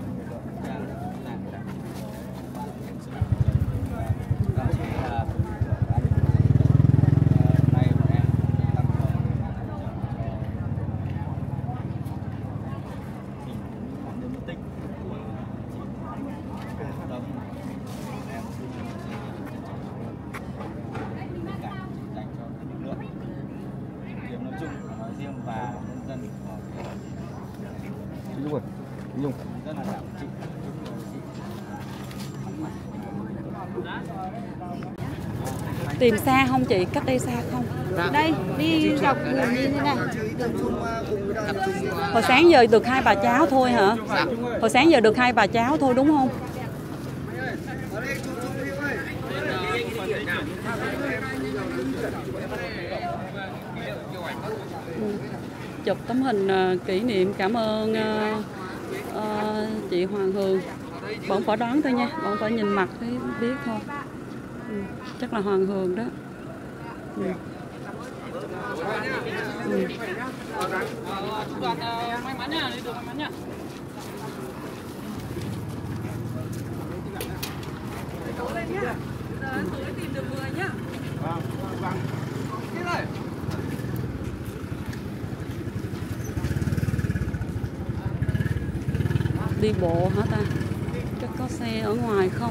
Tìm xa không chị? Cách đây xa không? Đây, đi dọc đường đi thế này. Hồi sáng giờ được 2 bà cháu thôi hả? Hồi sáng giờ được 2 bà cháu thôi đúng không? Chụp tấm hình kỷ niệm, cảm ơn chị Hoàng Hường. Bọn phải đoán thôi nha, bọn phải nhìn mặt thấy biết thôi. Chắc là Hoàng Hường đó. May mắn nha, đi đường may mắn nha. Tìm được người nhá. Đi bộ hả ta? Chắc có xe ở ngoài không?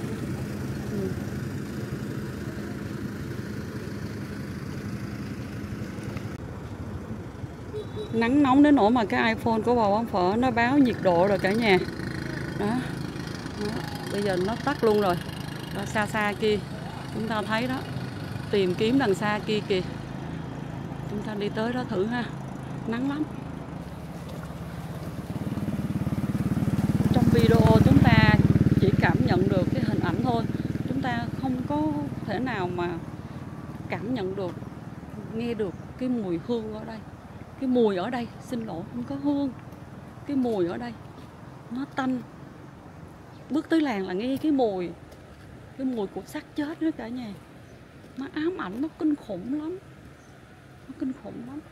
Nắng nóng đến nỗi mà cái iPhone của bò bán phở nó báo nhiệt độ rồi cả nhà. Đó. Đó. Bây giờ nó tắt luôn rồi. Đó, xa xa kia chúng ta thấy đó, tìm kiếm đằng xa kia kìa. Chúng ta đi tới đó thử ha. Nắng lắm. Trong video chúng ta chỉ cảm nhận được cái hình ảnh thôi, chúng ta không có thể nào mà cảm nhận được, nghe được cái mùi hương ở đây. Cái mùi ở đây, xin lỗi, không có hương. Cái mùi ở đây nó tanh. Bước tới làng là nghe cái mùi của xác chết đó cả nhà. Nó ám ảnh, nó kinh khủng lắm. Nó kinh khủng lắm.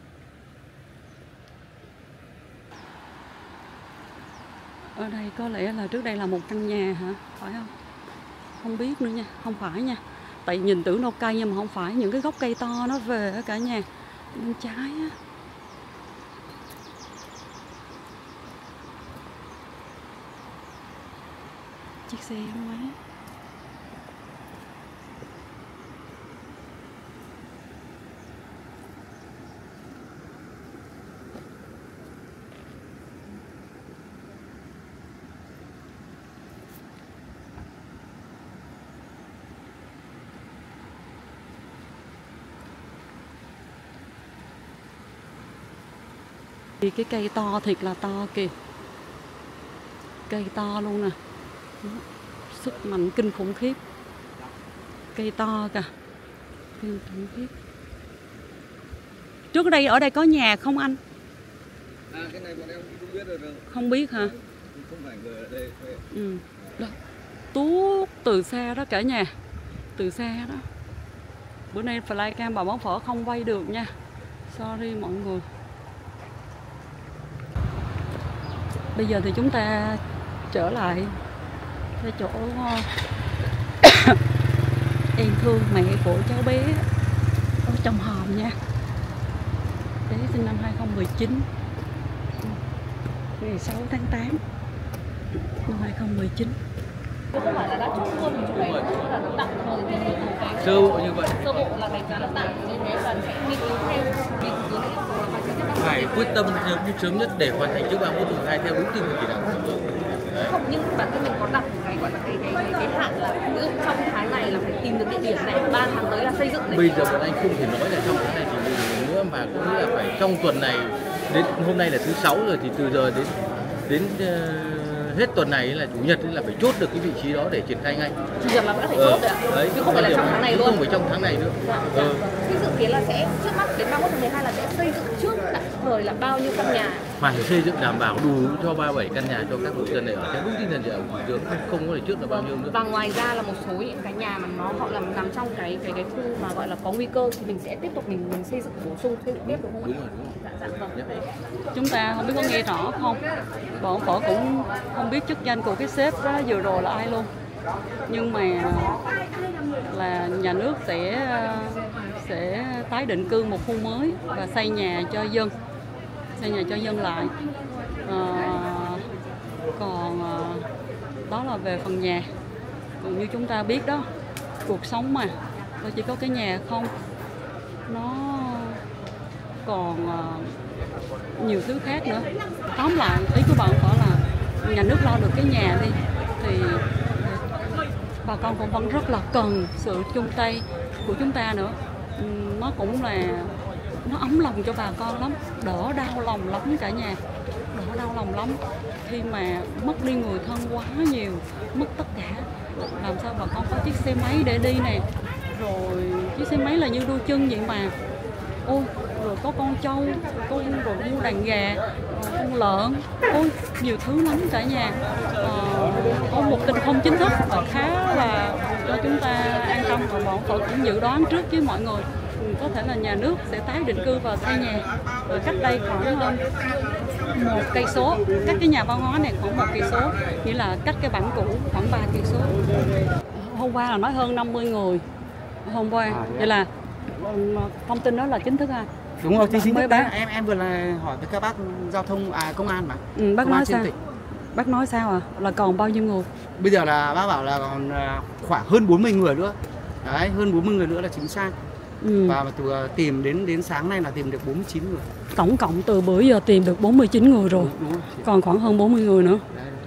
Ở đây có lẽ là trước đây là một căn nhà hả? Phải không? Không biết nữa nha, không phải nha. Tại nhìn tưởng đâu cây nhưng mà không phải, những cái gốc cây to nó về ở cả nhà. Bên trái á. Chiếc xe không á. Thì cái cây to thiệt là to kìa. Cây to luôn nè. Sức mạnh kinh khủng khiếp. Cây to kìa. Kinh khủng khiếp. Trước đây ở đây có nhà không anh? Cái này bọn em không biết rồi đâu. Không biết hả? Không phải người ở đây thuê. Đó. Tuốt từ xa đó cả nhà. Từ xa đó. Bữa nay flycam bà bán phở không quay được nha. Sorry mọi người. Bây giờ thì chúng ta trở lại cái chỗ em thương mẹ của cháu bé ở trong hòm nha. Bé sinh năm 2019, ngày 6 tháng 8 năm 2019. Chứ không phải là đã chốt luôn, chỗ này là nó tặng rồi thì sơ bộ như vậy. Sơ bộ là đánh giá là tặng, nên thế là sẽ nghiên cứu thêm, nghiên cứu phải quyết tâm sớm nhất để hoàn thành trước 31 tháng 2 theo đúng tinh thần chỉ đạo. Không, nhưng bản thân mình có đặt một cái gọi là cái hạn là ví dụ trong tháng này là phải tìm được địa điểm này, 3 tháng tới là xây dựng này. Bây giờ bọn anh không thể nói là trong tháng này chỉ được nữa, mà có nghĩa là phải trong tuần này, đến hôm nay là thứ 6 rồi, thì từ giờ đến hết tuần này là chủ nhật là phải chốt được cái vị trí đó để triển khai ngay. Chủ nhật là vẫn phải chốt đấy ạ. Đấy, chứ không phải là trong tháng này luôn. Không phải trong tháng này nữa. Cái dự kiến là sẽ trước mắt đến 31 tháng 12 là sẽ xây dựng trước tạm thời là bao nhiêu căn nhà? Phải xây dựng đảm bảo đủ cho 37 căn nhà cho các hộ dân này ở theo đúng tinh thần chỉ đạo của Thủ tướng, không có để trước là bao nhiêu nữa. Và ngoài ra là một số những cái nhà mà họ nằm trong cái khu mà gọi là có nguy cơ thì mình sẽ tiếp tục mình xây dựng bổ sung thêm tiếp đúng không? Đúng rồi. Dạ vâng. Chúng ta không biết có nghe rõ không? Bọn phở cũng không biết chức danh của cái sếp đó vừa rồi là ai luôn. Nhưng mà là nhà nước sẽ tái định cư một khu mới và xây nhà cho dân. Xây nhà cho dân lại. Còn đó là về phần nhà. Như chúng ta biết đó, cuộc sống mà đâu chỉ có cái nhà không, nó còn nhiều thứ khác nữa. Tóm lại ý của bạn phải là nhà nước lo được cái nhà đi thì bà con cũng vẫn rất là cần sự chung tay của chúng ta nữa. Nó cũng là nó ấm lòng cho bà con lắm, đỡ đau lòng lắm cả nhà, đỡ đau lòng lắm khi mà mất đi người thân quá nhiều, mất tất cả. Làm sao bà con có chiếc xe máy để đi nè, rồi chiếc xe máy là như đôi chân vậy mà. Ôi, rồi có con trâu, rồi mua đàn gà, con lợn, ôi nhiều thứ lắm cả nhà. Có một kênh không chính thức và khá là cho chúng ta an tâm, và bọn phở cũng dự đoán trước với mọi người có thể là nhà nước sẽ tái định cư và xây nhà. Và cách đây khoảng 1 cây số, cách cái nhà văn hóa này khoảng 1 cây số, nghĩa là cách cái bản cũ khoảng 3 cây số. Hôm qua là nói hơn 50 người. Hôm qua, vậy là thông tin đó là chính thức ha? Đúng rồi, chính thức đấy. Em vừa là hỏi với các bác giao thông, công an mà. Bác nói sao? Bác nói sao à? Là còn bao nhiêu người? Bây giờ là bác bảo là còn khoảng hơn 40 người nữa. Đấy, hơn 40 người nữa là chính xác. Và từ tìm đến sáng nay là tìm được 49 người. Tổng cộng từ bữa giờ tìm được 49 người rồi. Đúng. Còn khoảng hơn 40 người nữa.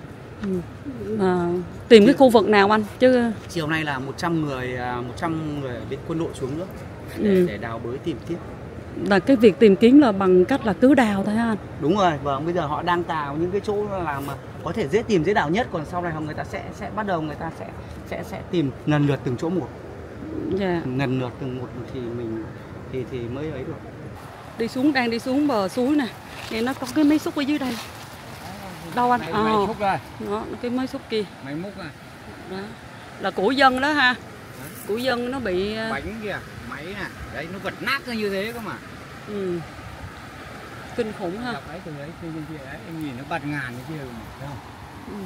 Tìm cái khu vực nào anh? Chứ chiều nay là 100 người ở bên quân đội xuống nữa để đào bới tìm tiếp. Là cái việc tìm kiếm là bằng cách là cứ đào thôi anh? Đúng rồi, vâng, bây giờ họ đang đào những cái chỗ làm mà có thể dễ tìm dễ đào nhất, còn sau này người ta sẽ bắt đầu người ta sẽ tìm lần lượt từng chỗ một. Dạ. Lần lượt từng một thì mình thì mới ấy được. Đang đi xuống bờ suối nè. Thì nó có cái máy xúc ở dưới đây. Đâu anh? Máy xúc đây. Đó, cái máy xúc kia. Máy múc này. Đó. Là của dân đó ha. Của dân nó bị bánh kìa, máy nè. Đấy nó vật nát ra như thế cơ mà. Kinh khủng ha. Đấy từ đấy trên kia đấy, em nhìn nó bạt ngàn như kia mà, thấy không?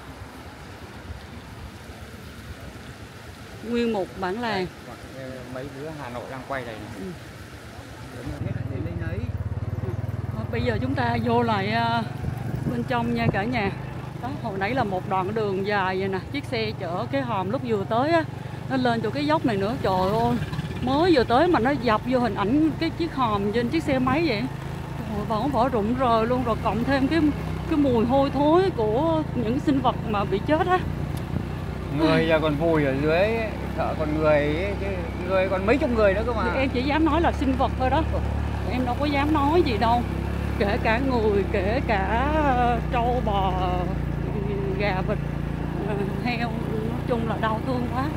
Nguyên một bản làng. Mấy đứa Hà Nội đang quay đây này. Hết lại đến đây đấy. Bây giờ chúng ta vô lại bên trong nha cả nhà. Đó, hồi nãy là một đoạn đường dài vậy nè, chiếc xe chở cái hòm lúc vừa tới á, nó lên chỗ cái dốc này nữa. Trời ơi, mới vừa tới mà nó dập vô hình ảnh cái chiếc hòm trên chiếc xe máy vậy. Vẫn vỏ rụng rời luôn, rồi cộng thêm cái mùi hôi thối của những sinh vật mà bị chết á. Người giờ còn vùi ở dưới, sợ còn người ấy, chứ người còn mấy chục người nữa cơ mà. Thì em chỉ dám nói là sinh vật thôi đó, em đâu có dám nói gì đâu. Kể cả người, kể cả trâu bò, gà vịt, heo, nói chung là đau thương quá.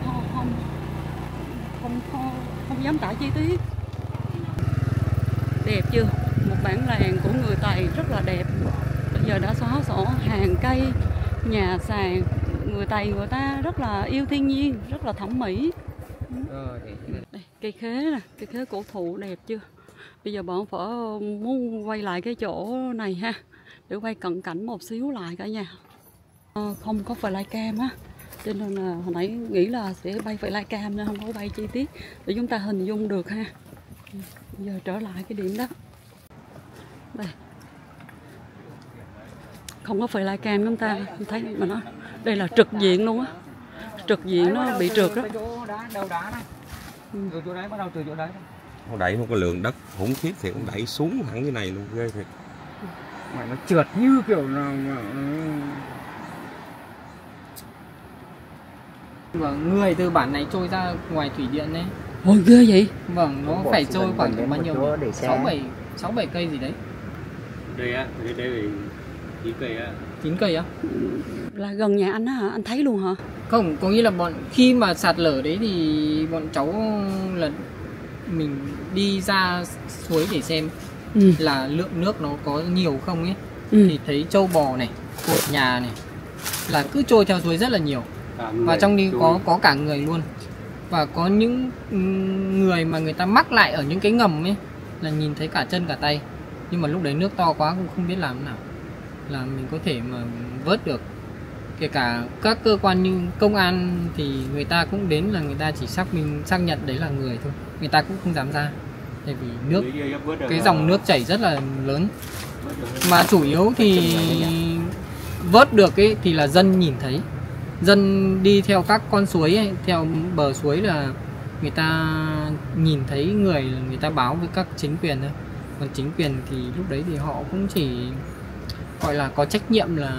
Không dám tả chi tiết. Đẹp chưa? Một bản làng của người Tày rất là đẹp. Bây giờ đã xóa sổ hàng cây, nhà sàn. Người Tày người ta rất là yêu thiên nhiên, rất là thẩm mỹ. Đây, cây khế nè, cây khế cổ thụ đẹp chưa? Bây giờ bọn phở muốn quay lại cái chỗ này ha, để quay cận cảnh một xíu lại cả nhà. Không có flycam á, cho nên là hồi nãy nghĩ là sẽ bay flycam nên không có bay chi tiết để chúng ta hình dung được ha. Bây giờ trở lại cái điểm đó. Đây. Không có flycam chúng ta thấy mà nó Đây là trực diện luôn á. Trực diện nó bị trượt đó. Đầu đá này. Từ chỗ đấy bắt đầu từ chỗ đấy. Nó đẩy một cái lượng đất khủng khiếp thì cũng đẩy xuống hẳn cái này luôn, ghê thiệt. Mà nó trượt như kiểu là vâng, người từ bản này trôi ra ngoài thủy điện đấy. Ôi ghê vậy. Vâng, nó phải trôi khoảng bao nhiêu? 6-7 cây gì đấy. Đây á, đây là 9 cây á. 9 cây á? Là gần nhà anh á hả? Anh thấy luôn hả? Không, có nghĩa là khi mà sạt lở đấy thì bọn cháu là mình đi ra suối để xem là lượng nước nó có nhiều không ấy. Thì thấy trâu bò này, cột nhà này là cứ trôi theo suối rất là nhiều. Và trong đi có cả người luôn. Và có những người mà người ta mắc lại ở những cái ngầm ấy là nhìn thấy cả chân cả tay. Nhưng mà lúc đấy nước to quá cũng không biết làm thế nào là mình có thể mà vớt được. Kể cả các cơ quan như công an thì người ta cũng đến là người ta chỉ xác nhận đấy là người thôi. Người ta cũng không dám ra. Tại vì nước, cái dòng nước chảy rất là lớn. Mà chủ yếu thì vớt được ấy thì là dân nhìn thấy. Dân đi theo các con suối ấy, theo bờ suối là người ta nhìn thấy người ta báo với các chính quyền thôi. Còn chính quyền thì lúc đấy thì họ cũng chỉ gọi là có trách nhiệm là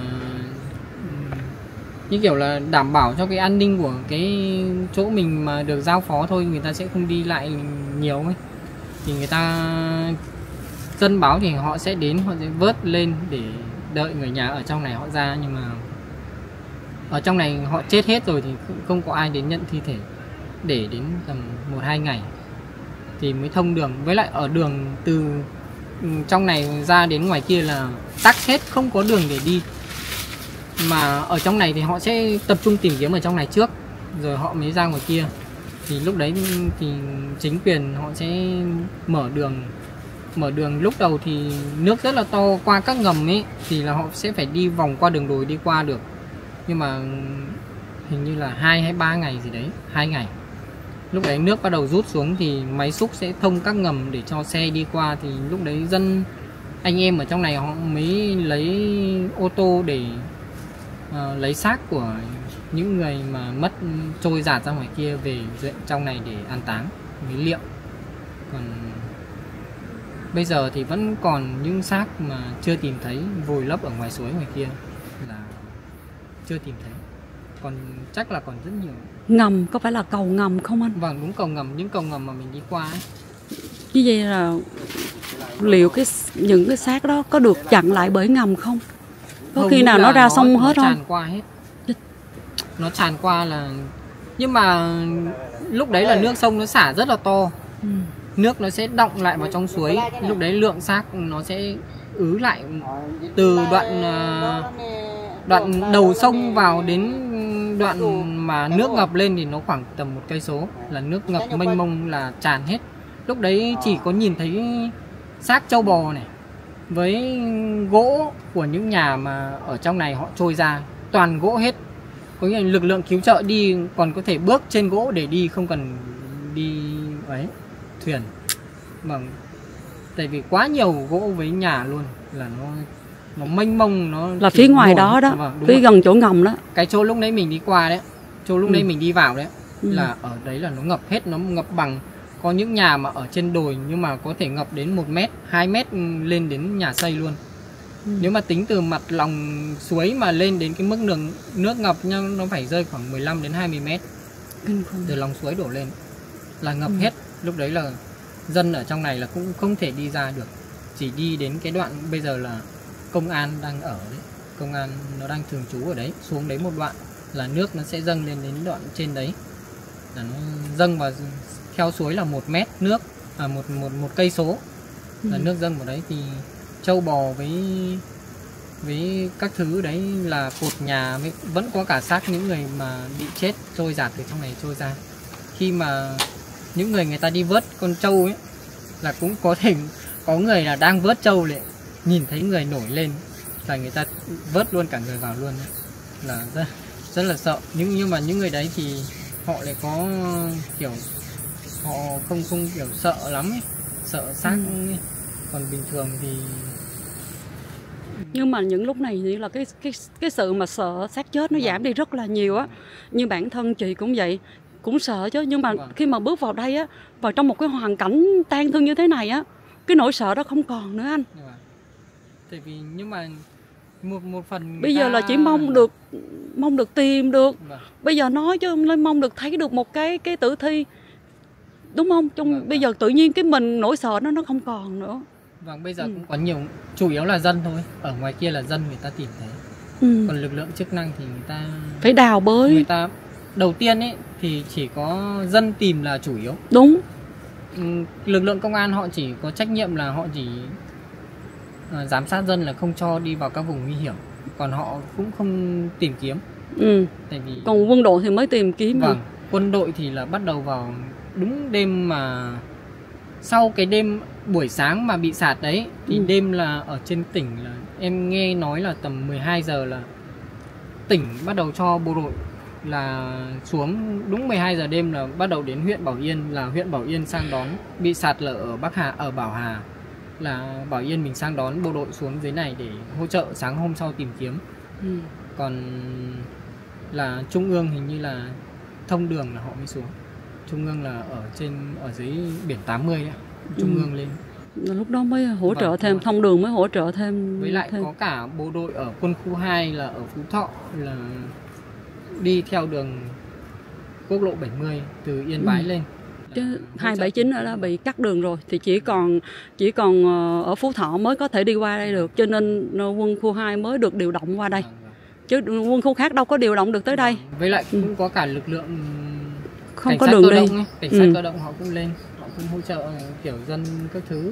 như kiểu là đảm bảo cho cái an ninh của cái chỗ mình mà được giao phó thôi. Người ta sẽ không đi lại nhiều ấy. Thì người ta dân báo thì họ sẽ đến, họ sẽ vớt lên để đợi người nhà ở trong này họ ra. Nhưng mà ở trong này họ chết hết rồi thì không có ai đến nhận thi thể. Để đến tầm 1-2 ngày thì mới thông đường. Với lại ở đường từ trong này ra đến ngoài kia là tắc hết, không có đường để đi. Mà ở trong này thì họ sẽ tập trung tìm kiếm ở trong này trước, rồi họ mới ra ngoài kia. Thì lúc đấy thì chính quyền họ sẽ mở đường. Lúc đầu thì nước rất là to qua các ngầm ấy thì là họ sẽ phải đi vòng qua đường đồi đi qua được. Nhưng mà hình như là 2 hay 3 ngày gì đấy, 2 ngày. Lúc đấy nước bắt đầu rút xuống thì máy xúc sẽ thông các ngầm để cho xe đi qua. Thì lúc đấy dân, anh em ở trong này họ mới lấy ô tô để lấy xác của những người mà mất trôi dạt ra ngoài kia về trong này để an táng, mới liệu. Còn bây giờ thì vẫn còn những xác mà chưa tìm thấy, vùi lấp ở ngoài suối ngoài kia là chưa tìm thấy. Còn chắc là còn rất nhiều. Ngầm, có phải là cầu ngầm không anh? Vâng, đúng, cầu ngầm, những cầu ngầm mà mình đi qua ấy. Như vậy là liệu những cái xác đó có được chặn lại bởi ngầm không? Có khi nào nó ra sông hết không? Nó tràn qua hết. Nó tràn qua là... Nhưng mà lúc đấy là nước sông nó xả rất là to. Nước nó sẽ đọng lại vào trong suối. Lúc đấy lượng xác nó sẽ ứ lại từ đoạn đầu sông vào đến đoạn mà nước ngập lên thì nó khoảng tầm 1 cây số là nước ngập mênh mông là tràn hết. Lúc đấy chỉ có nhìn thấy xác trâu bò này với gỗ của những nhà mà ở trong này họ trôi ra, toàn gỗ hết. Có nghĩa là lực lượng cứu trợ đi còn có thể bước trên gỗ để đi, không cần đi ấy thuyền. Vâng, tại vì quá nhiều gỗ với nhà luôn, là nó mênh mông, nó là phía ngoài đó đó, vâng, phía gần chỗ ngầm đó. Cái chỗ lúc nãy mình đi qua đấy, chỗ lúc nãy mình đi vào đấy là ở đấy là nó ngập hết, nó ngập bằng. Có những nhà mà ở trên đồi nhưng mà có thể ngập đến 1 mét, 2 mét lên đến nhà xây luôn. Nếu mà tính từ mặt lòng suối mà lên đến cái mức nước ngập nha, nó phải rơi khoảng 15 đến 20 mét. Từ lòng suối đổ lên là ngập hết. Lúc đấy là dân ở trong này là cũng không thể đi ra được. Chỉ đi đến cái đoạn bây giờ là công an đang ở đấy. Công an nó đang thường trú ở đấy. Xuống đấy một đoạn là nước nó sẽ dâng lên đến đoạn trên đấy. Là nó dâng vào theo suối là 1 mét nước, một cây số là nước dâng vào đấy. Thì trâu bò với các thứ đấy là cột nhà, vẫn có cả xác những người mà bị chết trôi dạt từ trong này trôi ra. Khi mà những người ta đi vớt con trâu ấy là cũng có thể có người là đang vớt trâu lại nhìn thấy người nổi lên là người ta vớt luôn cả người vào luôn ấy. Là rất là sợ. Nhưng mà những người đấy thì họ lại có kiểu họ không kiểu sợ lắm ấy, sợ xác ấy. Còn bình thường thì Nhưng mà những lúc này thì là cái sự mà sợ xác chết nó giảm đi rất là nhiều á. Như bản thân chị cũng vậy, cũng sợ chứ, nhưng mà khi mà bước vào đây á, vào trong một cái hoàn cảnh tang thương như thế này á, cái nỗi sợ đó không còn nữa anh. Tại vì nhưng mà một phần bây giờ là chỉ mong được tìm được. Bây giờ nói chứ lên mong được thấy được một cái tử thi, đúng không? Bây giờ tự nhiên cái mình nỗi sợ nó không còn nữa. Vâng, bây giờ cũng có nhiều, chủ yếu là dân thôi. Ở ngoài kia là dân người ta tìm thấy. Còn lực lượng chức năng thì người ta phải đào bới. Người ta đầu tiên ấy thì chỉ có dân tìm là chủ yếu. Đúng. Lực lượng công an họ chỉ có trách nhiệm là họ chỉ giám sát dân là không cho đi vào các vùng nguy hiểm. Còn họ cũng không tìm kiếm. Tại vì còn quân đội thì mới tìm kiếm. Vâng, quân đội thì là bắt đầu vào đúng đêm mà sau cái đêm buổi sáng mà bị sạt đấy thì đêm là ở trên tỉnh là em nghe nói là tầm 12 giờ là tỉnh bắt đầu cho bộ đội là xuống, đúng 12 giờ đêm là bắt đầu đến huyện Bảo Yên, là huyện Bảo Yên sang đón, bị sạt lở ở Bắc Hà, ở Bảo Hà là Bảo Yên mình sang đón bộ đội xuống dưới này để hỗ trợ sáng hôm sau tìm kiếm. Còn là Trung ương hình như là thông đường là họ mới xuống. Trung ương là ở dưới biển 80 đấy, Trung ương lên. Lúc đó mới hỗ trợ thêm, thông đường mới hỗ trợ thêm. Với lại có cả bộ đội ở quân khu 2 là ở Phú Thọ là đi theo đường quốc lộ 70 từ Yên Bái lên. Chứ 279 đã bị cắt đường rồi thì chỉ còn ở Phú Thọ mới có thể đi qua đây được, cho nên quân khu 2 mới được điều động qua đây. Chứ quân khu khác đâu có điều động được tới đây. Với lại cũng có cả lực lượng không có đường đi. Cảnh sát cơ động họ cũng lên, họ cũng hỗ trợ kiểu dân các thứ.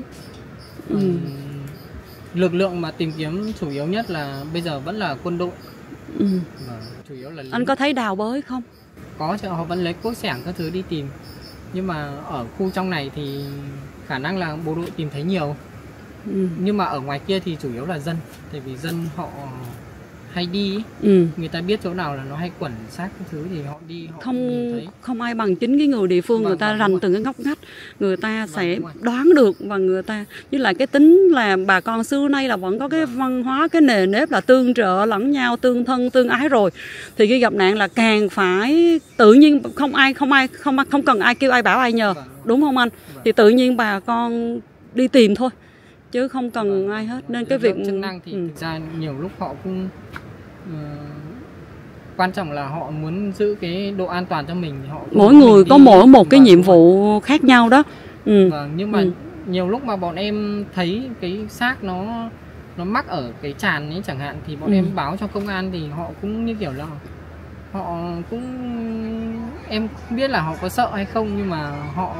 Lực lượng mà tìm kiếm chủ yếu nhất là bây giờ vẫn là quân đội. Chủ yếu là anh có thấy đào bới không? Có chứ, họ vẫn lấy cuốc xẻng các thứ đi tìm. Nhưng mà ở khu trong này thì khả năng là bộ đội tìm thấy nhiều. Nhưng mà ở ngoài kia thì chủ yếu là dân. Tại vì dân họ hay đi, người ta biết chỗ nào là nó hay quẩn xác cái thứ thì họ đi, họ không ai bằng chính cái người địa phương. Người ta rành từng cái ngóc ngách, người ta sẽ đoán được, và người ta với lại cái tính là bà con xưa nay là vẫn có cái văn hóa, cái nề nếp là tương trợ lẫn nhau, tương thân tương ái rồi, thì khi gặp nạn là càng phải tự nhiên, không cần ai kêu ai bảo ai nhờ, đúng không anh? Thì tự nhiên bà con đi tìm thôi, chứ không cần ai hết. Nên cái việc chức năng thì thực ra nhiều lúc họ cũng quan trọng là họ muốn giữ cái độ an toàn cho mình. Họ mỗi người có mỗi một cái nhiệm vụ khác nhau đó. Nhưng mà nhiều lúc mà bọn em thấy cái xác nó mắc ở cái tràn ấy chẳng hạn, thì bọn em báo cho công an thì họ cũng như kiểu là họ cũng, em không biết là họ có sợ hay không, nhưng mà họ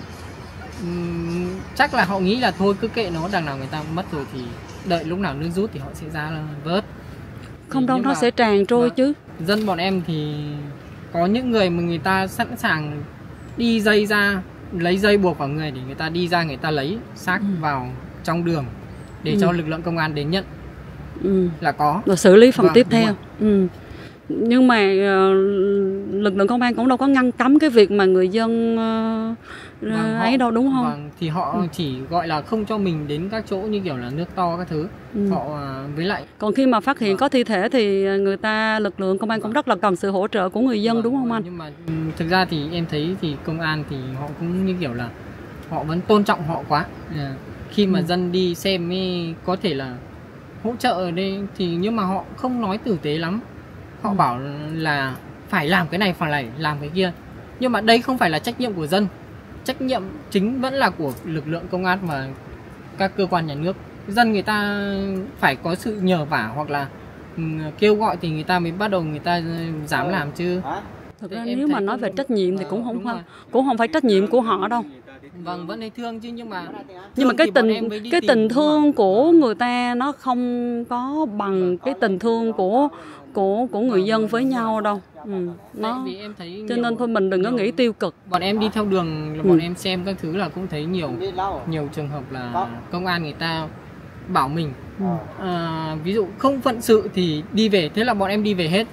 chắc là họ nghĩ là thôi cứ kệ nó, đằng nào người ta mất rồi thì đợi lúc nào nước rút thì họ sẽ ra vớt. Không đâu, nó sẽ tràn trôi chứ. Dân bọn em thì có những người mà người ta sẵn sàng đi dây ra, lấy dây buộc vào người để người ta đi ra, người ta lấy xác vào trong đường để cho lực lượng công an đến nhận. Là có. Rồi xử lý phần tiếp theo. Nhưng mà lực lượng công an cũng đâu có ngăn cấm cái việc mà người dân ấy đâu, đúng không? Thì họ chỉ gọi là không cho mình đến các chỗ như kiểu là nước to các thứ. Họ với lại còn khi mà phát hiện có thi thể thì lực lượng công an cũng rất là cần sự hỗ trợ của người dân, đúng không anh? Nhưng mà thực ra thì em thấy thì công an thì họ cũng như kiểu là họ vẫn tôn trọng họ quá. Khi mà dân đi xem ấy, có thể là hỗ trợ ở đây thì nhưng mà họ không nói tử tế lắm. Họ bảo là phải làm cái này, phải làm cái kia. Nhưng mà đây không phải là trách nhiệm của dân. Trách nhiệm chính vẫn là của lực lượng công an và các cơ quan nhà nước. Dân người ta phải có sự nhờ vả hoặc là kêu gọi thì người ta mới bắt đầu người ta dám làm chứ. Thực ra nếu mà nói về trách nhiệm thì cũng không phải trách nhiệm của họ đâu. Vâng, vẫn thấy thương chứ, nhưng mà cái tình thương của người ta nó không có bằng cái tình thương của người dân với nhau đâu. Nó cho nên thôi mình đừng có nghĩ tiêu cực. Bọn em đi theo đường là bọn em xem các thứ là cũng thấy nhiều trường hợp là công an người ta bảo mình ví dụ không phận sự thì đi về, thế là bọn em đi về hết.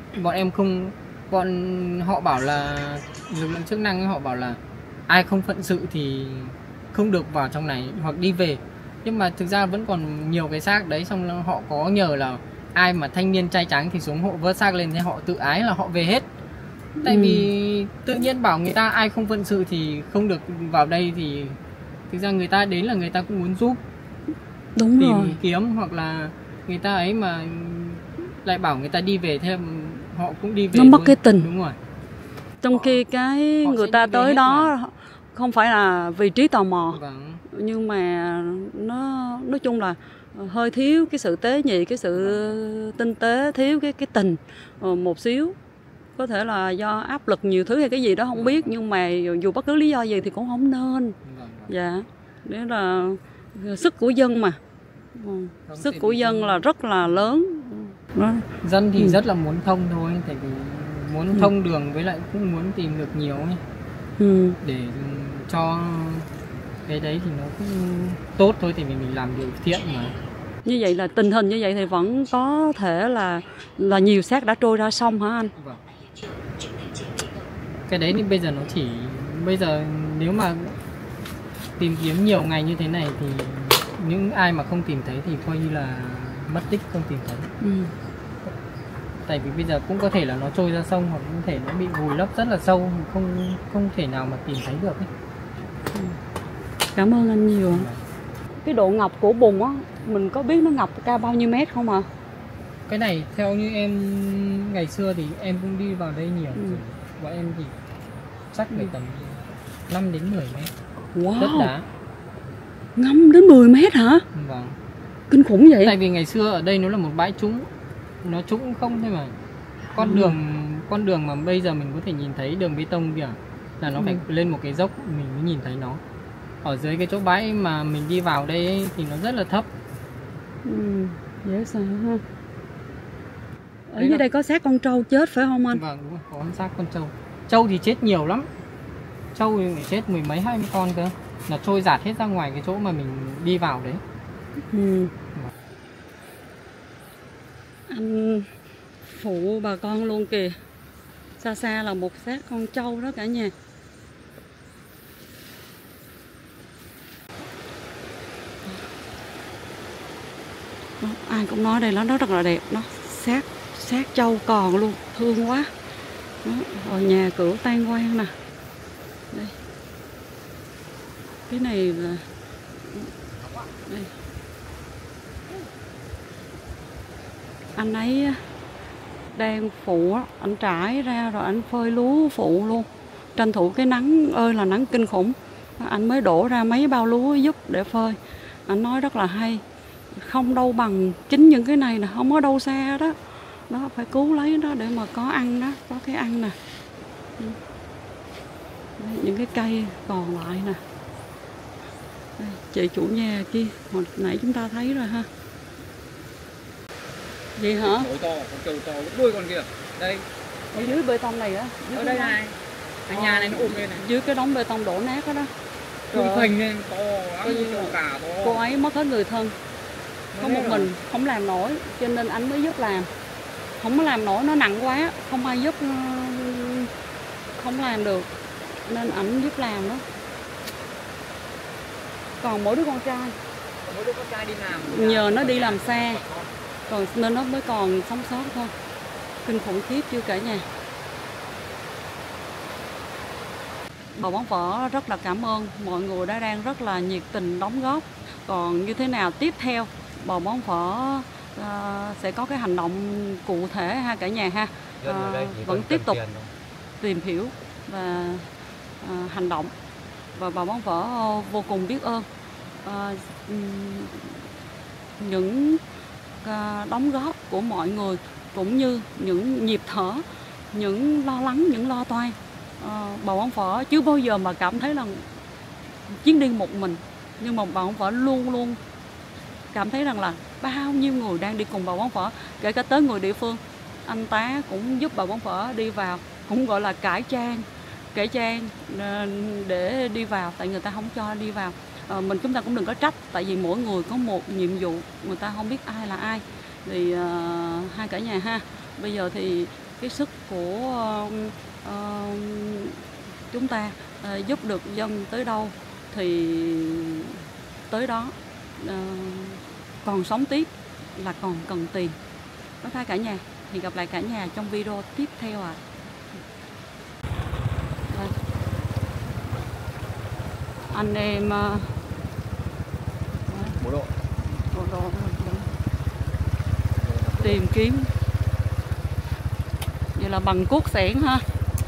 Họ bảo là lực lượng chức năng họ bảo là ai không phận sự thì không được vào trong này hoặc đi về. Nhưng mà thực ra vẫn còn nhiều cái xác đấy, xong họ có nhờ là ai mà thanh niên trai trắng thì xuống hộ vớt xác lên, thì họ tự ái là họ về hết. Tại vì tự nhiên bảo người ta ai không phận sự thì không được vào đây, thì thực ra người ta đến là người ta cũng muốn giúp. Đúng tìm rồi. kiếm, hoặc là người ta ấy mà lại bảo người ta đi về thêm, họ cũng đi về. Nó mất cái tình. Đúng rồi. Trong khi cái người ta tới đó không phải là vì trí tò mò. Vâng. Nhưng mà nó nói chung là hơi thiếu cái sự tế nhị, cái sự tinh tế, thiếu cái tình một xíu. Có thể là do áp lực nhiều thứ hay cái gì đó không biết, nhưng mà dù bất cứ lý do gì thì cũng không nên. Dạ, để là sức của dân mà. Sức của dân là rất là lớn. Đó. Dân thì rất là muốn thông thôi, tại vì muốn thông đường, với lại cũng muốn tìm được nhiều ấy. Để cho cái đấy thì nó cũng tốt thôi, thì mình làm điều thiện mà. Như vậy là tình hình như vậy thì vẫn có thể là nhiều xác đã trôi ra sông hả anh? Vâng. Cái đấy thì bây giờ nó chỉ, bây giờ nếu mà tìm kiếm nhiều ngày như thế này thì những ai mà không tìm thấy thì coi như là mất tích, không tìm thấy. Tại vì bây giờ cũng có thể là nó trôi ra sông, hoặc có thể nó bị vùi lấp rất là sâu, không thể nào mà tìm thấy được ấy. Cảm ơn anh nhiều. Cái độ ngập của bùn á, mình có biết nó ngập cao bao nhiêu mét không ạ? Cái này theo như em ngày xưa thì em cũng đi vào đây nhiều. Bọn em thì chắc phải tầm 5 đến 10 mét. Wow. Đất đá. 5 đến 10 mét hả? Vâng. Kinh khủng vậy. Tại vì ngày xưa ở đây nó là một bãi trũng, nó trũng không thôi mà. Con đường mà bây giờ mình có thể nhìn thấy đường bê tông kìa, là nó phải lên một cái dốc mình mới nhìn thấy nó. Ở dưới cái chỗ bãi mà mình đi vào đây ấy, thì nó rất là thấp. Dễ sợ ha. Ở dưới đây có xác con trâu chết phải không anh? Vâng, đúng rồi, có xác con trâu. Trâu thì chết nhiều lắm. Trâu thì phải chết 10 mấy 20 con cơ. Là trôi dạt hết ra ngoài cái chỗ mà mình đi vào đấy. Anh phụ bà con luôn kìa. Xa xa là một xác con trâu đó cả nhà. Ai cũng nói đây nó rất là đẹp đó, xác trâu còn luôn, thương quá. Đó, rồi nhà cửa tan hoang nè. Đây. Cái này là đây. Anh ấy đang phụ, anh trải ra rồi anh phơi lúa phụ luôn, tranh thủ cái nắng ơi là nắng kinh khủng. Anh mới đổ ra mấy bao lúa giúp để phơi. Anh nói rất là hay, không đâu bằng chính những cái này nè, không có đâu xa đó. Đó, phải cứu lấy đó để mà có ăn đó, có cái ăn nè. Đây, những cái cây còn lại nè. Đây, chị chủ nhà kia, hồi nãy chúng ta thấy rồi ha. Gì hả? Nổi to, con trâu to, đuôi con kia. Đây. Ở dưới bê tông này á. Ở đây này. Cái nhà này nó ụp lên này. Dưới cái đống bê tông đổ nát đó đó. Rồi phình lên to lắm, trâu cả to. Cô ấy mất hết người thân. Có một mình không làm nổi, cho nên anh mới giúp làm. Không có làm nổi, nó nặng quá, không ai giúp, không làm được, nên ảnh giúp làm đó. Còn mỗi đứa con trai, đi làm, nhờ nó đi làm xa, còn nên nó mới còn sống sót thôi. Kinh khủng khiếp chưa cả nhà. Bà Bán Phở rất là cảm ơn mọi người đã đang rất là nhiệt tình đóng góp. Còn như thế nào tiếp theo, bà Bán Phở sẽ có cái hành động cụ thể ha cả nhà ha. Vẫn tiếp tục tìm hiểu và hành động. Và bà Bán Phở vô cùng biết ơn những đóng góp của mọi người, cũng như những nhịp thở, những lo lắng, những lo toan. Bà Bán Phở chưa bao giờ mà cảm thấy là chuyến đi một mình, nhưng mà bà Bán Phở luôn luôn cảm thấy rằng là bao nhiêu người đang đi cùng bà Bán Phở, kể cả tới người địa phương. Anh tá cũng giúp bà Bán Phở đi vào, cũng gọi là cải trang để đi vào, tại người ta không cho đi vào. Chúng ta cũng đừng có trách, tại vì mỗi người có một nhiệm vụ, người ta không biết ai là ai. Thì hai cả nhà ha, bây giờ thì cái sức của chúng ta giúp được dân tới đâu thì tới đó. còn sống tiếp là còn cần tiền. Bye bye cả nhà. Hẹn gặp lại cả nhà trong video tiếp theo ạ. Anh em bộ đội tìm kiếm vậy là bằng cuốc xẻng ha.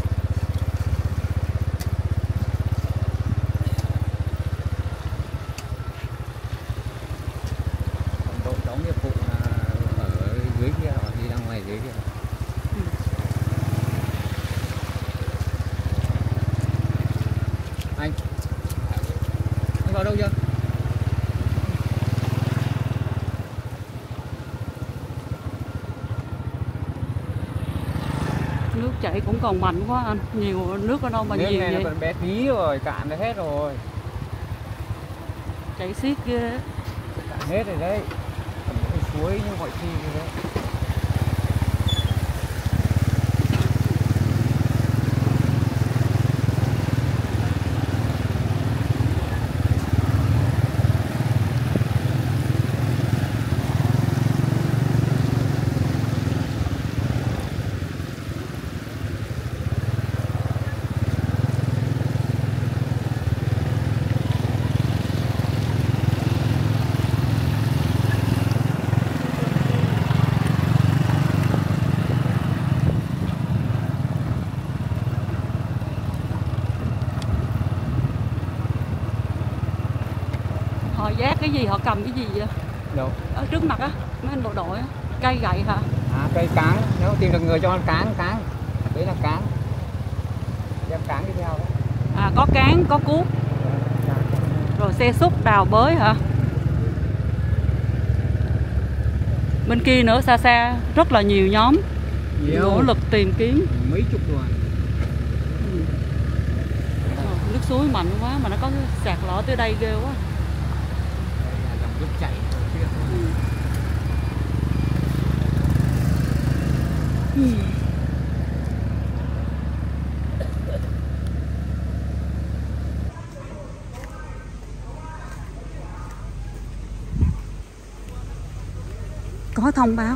đội chống nghiệp vụ ở dưới kia, họ đi ra ngoài dưới kia. Anh vào đâu chưa? Nước chảy cũng còn mạnh quá anh, nhiều nước ở đâu mà nước nhiều này vậy? nó còn bé tí rồi, cạn hết rồi. Chảy xiết ghê. Cạn hết rồi đấy. Cái suối như mọi khi như thế. Họ vác cái gì, họ cầm cái gì vậy? Đâu? Ở trước mặt á, mấy anh bộ đội á, cây gậy hả? À, cây cán, nếu tìm được người cho ăn cán. Đấy là cán. Đem cán đi theo đấy. À, có cán, có cuốc. Rồi xe xúc đào bới hả? Bên kia nữa xa xa rất là nhiều nhóm nỗ lực tìm kiếm. Mấy chục đoàn. Nước suối mạnh quá mà nó có sạt lở tới đây ghê quá. Dòng nước chảy. Có thông báo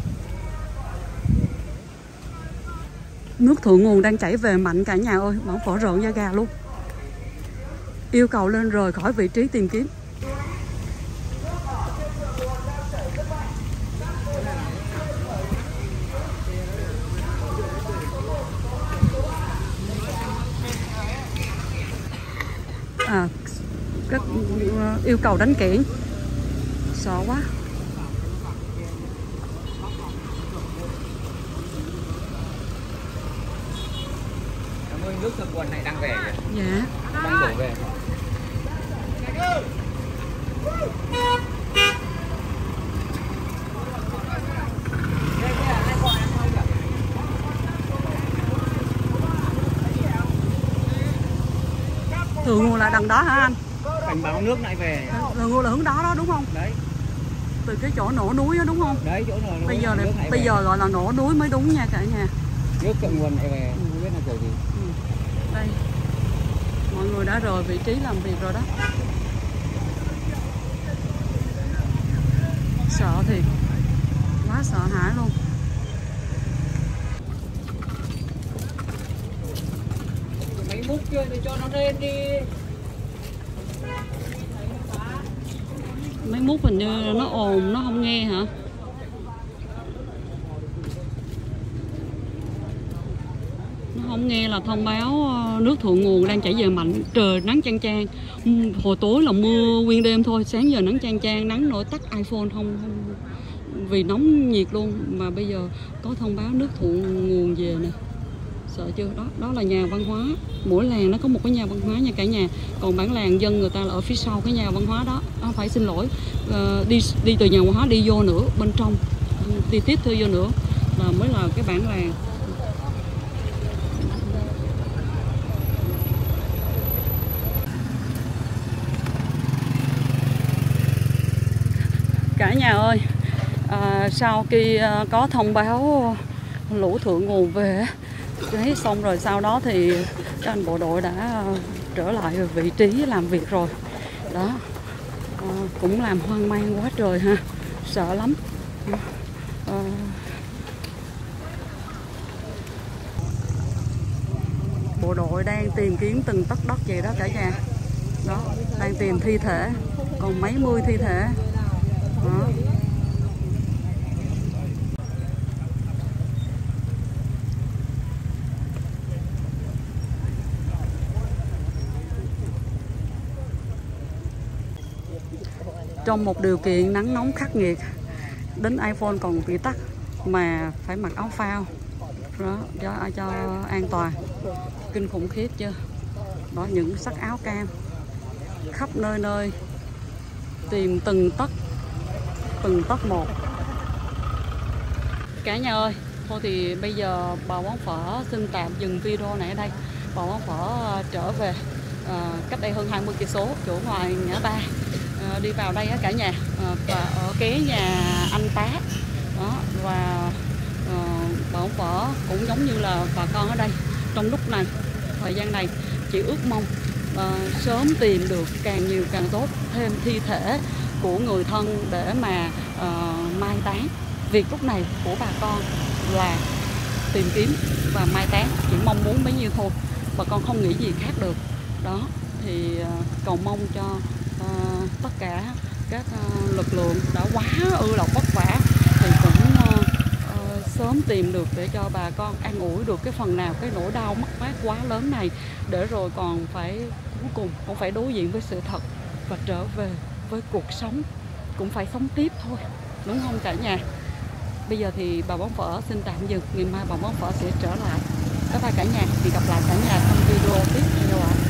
nước thượng nguồn đang chảy về mạnh cả nhà ơi, bỏng phở rợn da gà luôn. Yêu cầu lên rời khỏi vị trí tìm kiếm. Rất yêu cầu đánh kiển. Sợ quá. Nước thượng nguồn này đang về kìa. Dạ. Đang đổ về. Thượng nguồn là đằng đó hả anh? Cảnh báo nước lại về. Thượng nguồn là hướng đó đúng không? Đấy. Từ cái chỗ nổ núi đó đúng không? Đấy, chỗ nổ núi. Bây giờ gọi là nổ núi mới đúng nha cả nhà. Nước thượng nguồn lại về, không biết là kiểu gì. Đây. Mọi người đã rời vị trí làm việc rồi đó. Sợ thiệt. Quá sợ hãi luôn. Mấy múc kia thì cho nó lên đi. Mấy mút hình như nó ồn, nó không nghe hả? Nó không nghe là thông báo nước thượng nguồn đang chảy về mạnh. Trời nắng chang chang. Hồi tối là mưa nguyên đêm thôi, sáng giờ nắng chang chang, nắng nổi tắt iPhone không vì nóng nhiệt luôn. Mà bây giờ có thông báo nước thượng nguồn về nè. Sợ chưa? Đó là nhà văn hóa. Mỗi làng nó có một cái nhà văn hóa nha cả nhà. Còn bản làng dân người ta là ở phía sau cái nhà văn hóa đó. Phải xin lỗi. Đi từ nhà văn hóa đi vô nữa, bên trong đi tiếp theo vô nữa là mới là cái bản làng. Cả nhà ơi, sau khi có thông báo lũ thượng nguồn về đấy, xong rồi sau đó thì các anh bộ đội đã trở lại vị trí làm việc rồi đó. cũng làm hoang mang quá trời ha, sợ lắm. Bộ đội đang tìm kiếm từng tấc đất vậy đó cả nhà. Đó, đang tìm thi thể, còn mấy mươi thi thể. Đó. Trong một điều kiện nắng nóng khắc nghiệt, đến iPhone còn bị tắt mà phải mặc áo phao đó cho an toàn. Kinh khủng khiếp chưa? Đó, những sắc áo cam khắp nơi nơi, tìm từng tấc một. Cả nhà ơi, thôi thì bây giờ bà quán phở xin tạm dừng video này ở đây. Bà quán phở trở về cách đây hơn 20 cây số, chỗ ngoài ngã ba. Đi vào đây á cả nhà, và ở kế nhà anh Tá đó, và bà quán phở cũng giống như là bà con ở đây trong lúc này, thời gian này chỉ ước mong sớm tìm được càng nhiều càng tốt thêm thi thể của người thân để mà mai táng. Việc lúc này của bà con là tìm kiếm và mai táng, chỉ mong muốn bấy nhiêu thôi, bà con không nghĩ gì khác được. Đó thì cầu mong cho tất cả các lực lượng đã quá ư là vất vả thì cũng sớm tìm được để cho bà con an ủi được cái phần nào cái nỗi đau mất mát quá lớn này, để rồi còn phải cuối cùng cũng phải đối diện với sự thật và trở về với cuộc sống, cũng phải sống tiếp thôi, đúng không cả nhà? Bây giờ thì bà quán phở xin tạm dừng, ngày mai bà quán phở sẽ trở lại. Bye bye cả nhà, hẹn gặp lại cả nhà trong video tiếp theo ạ.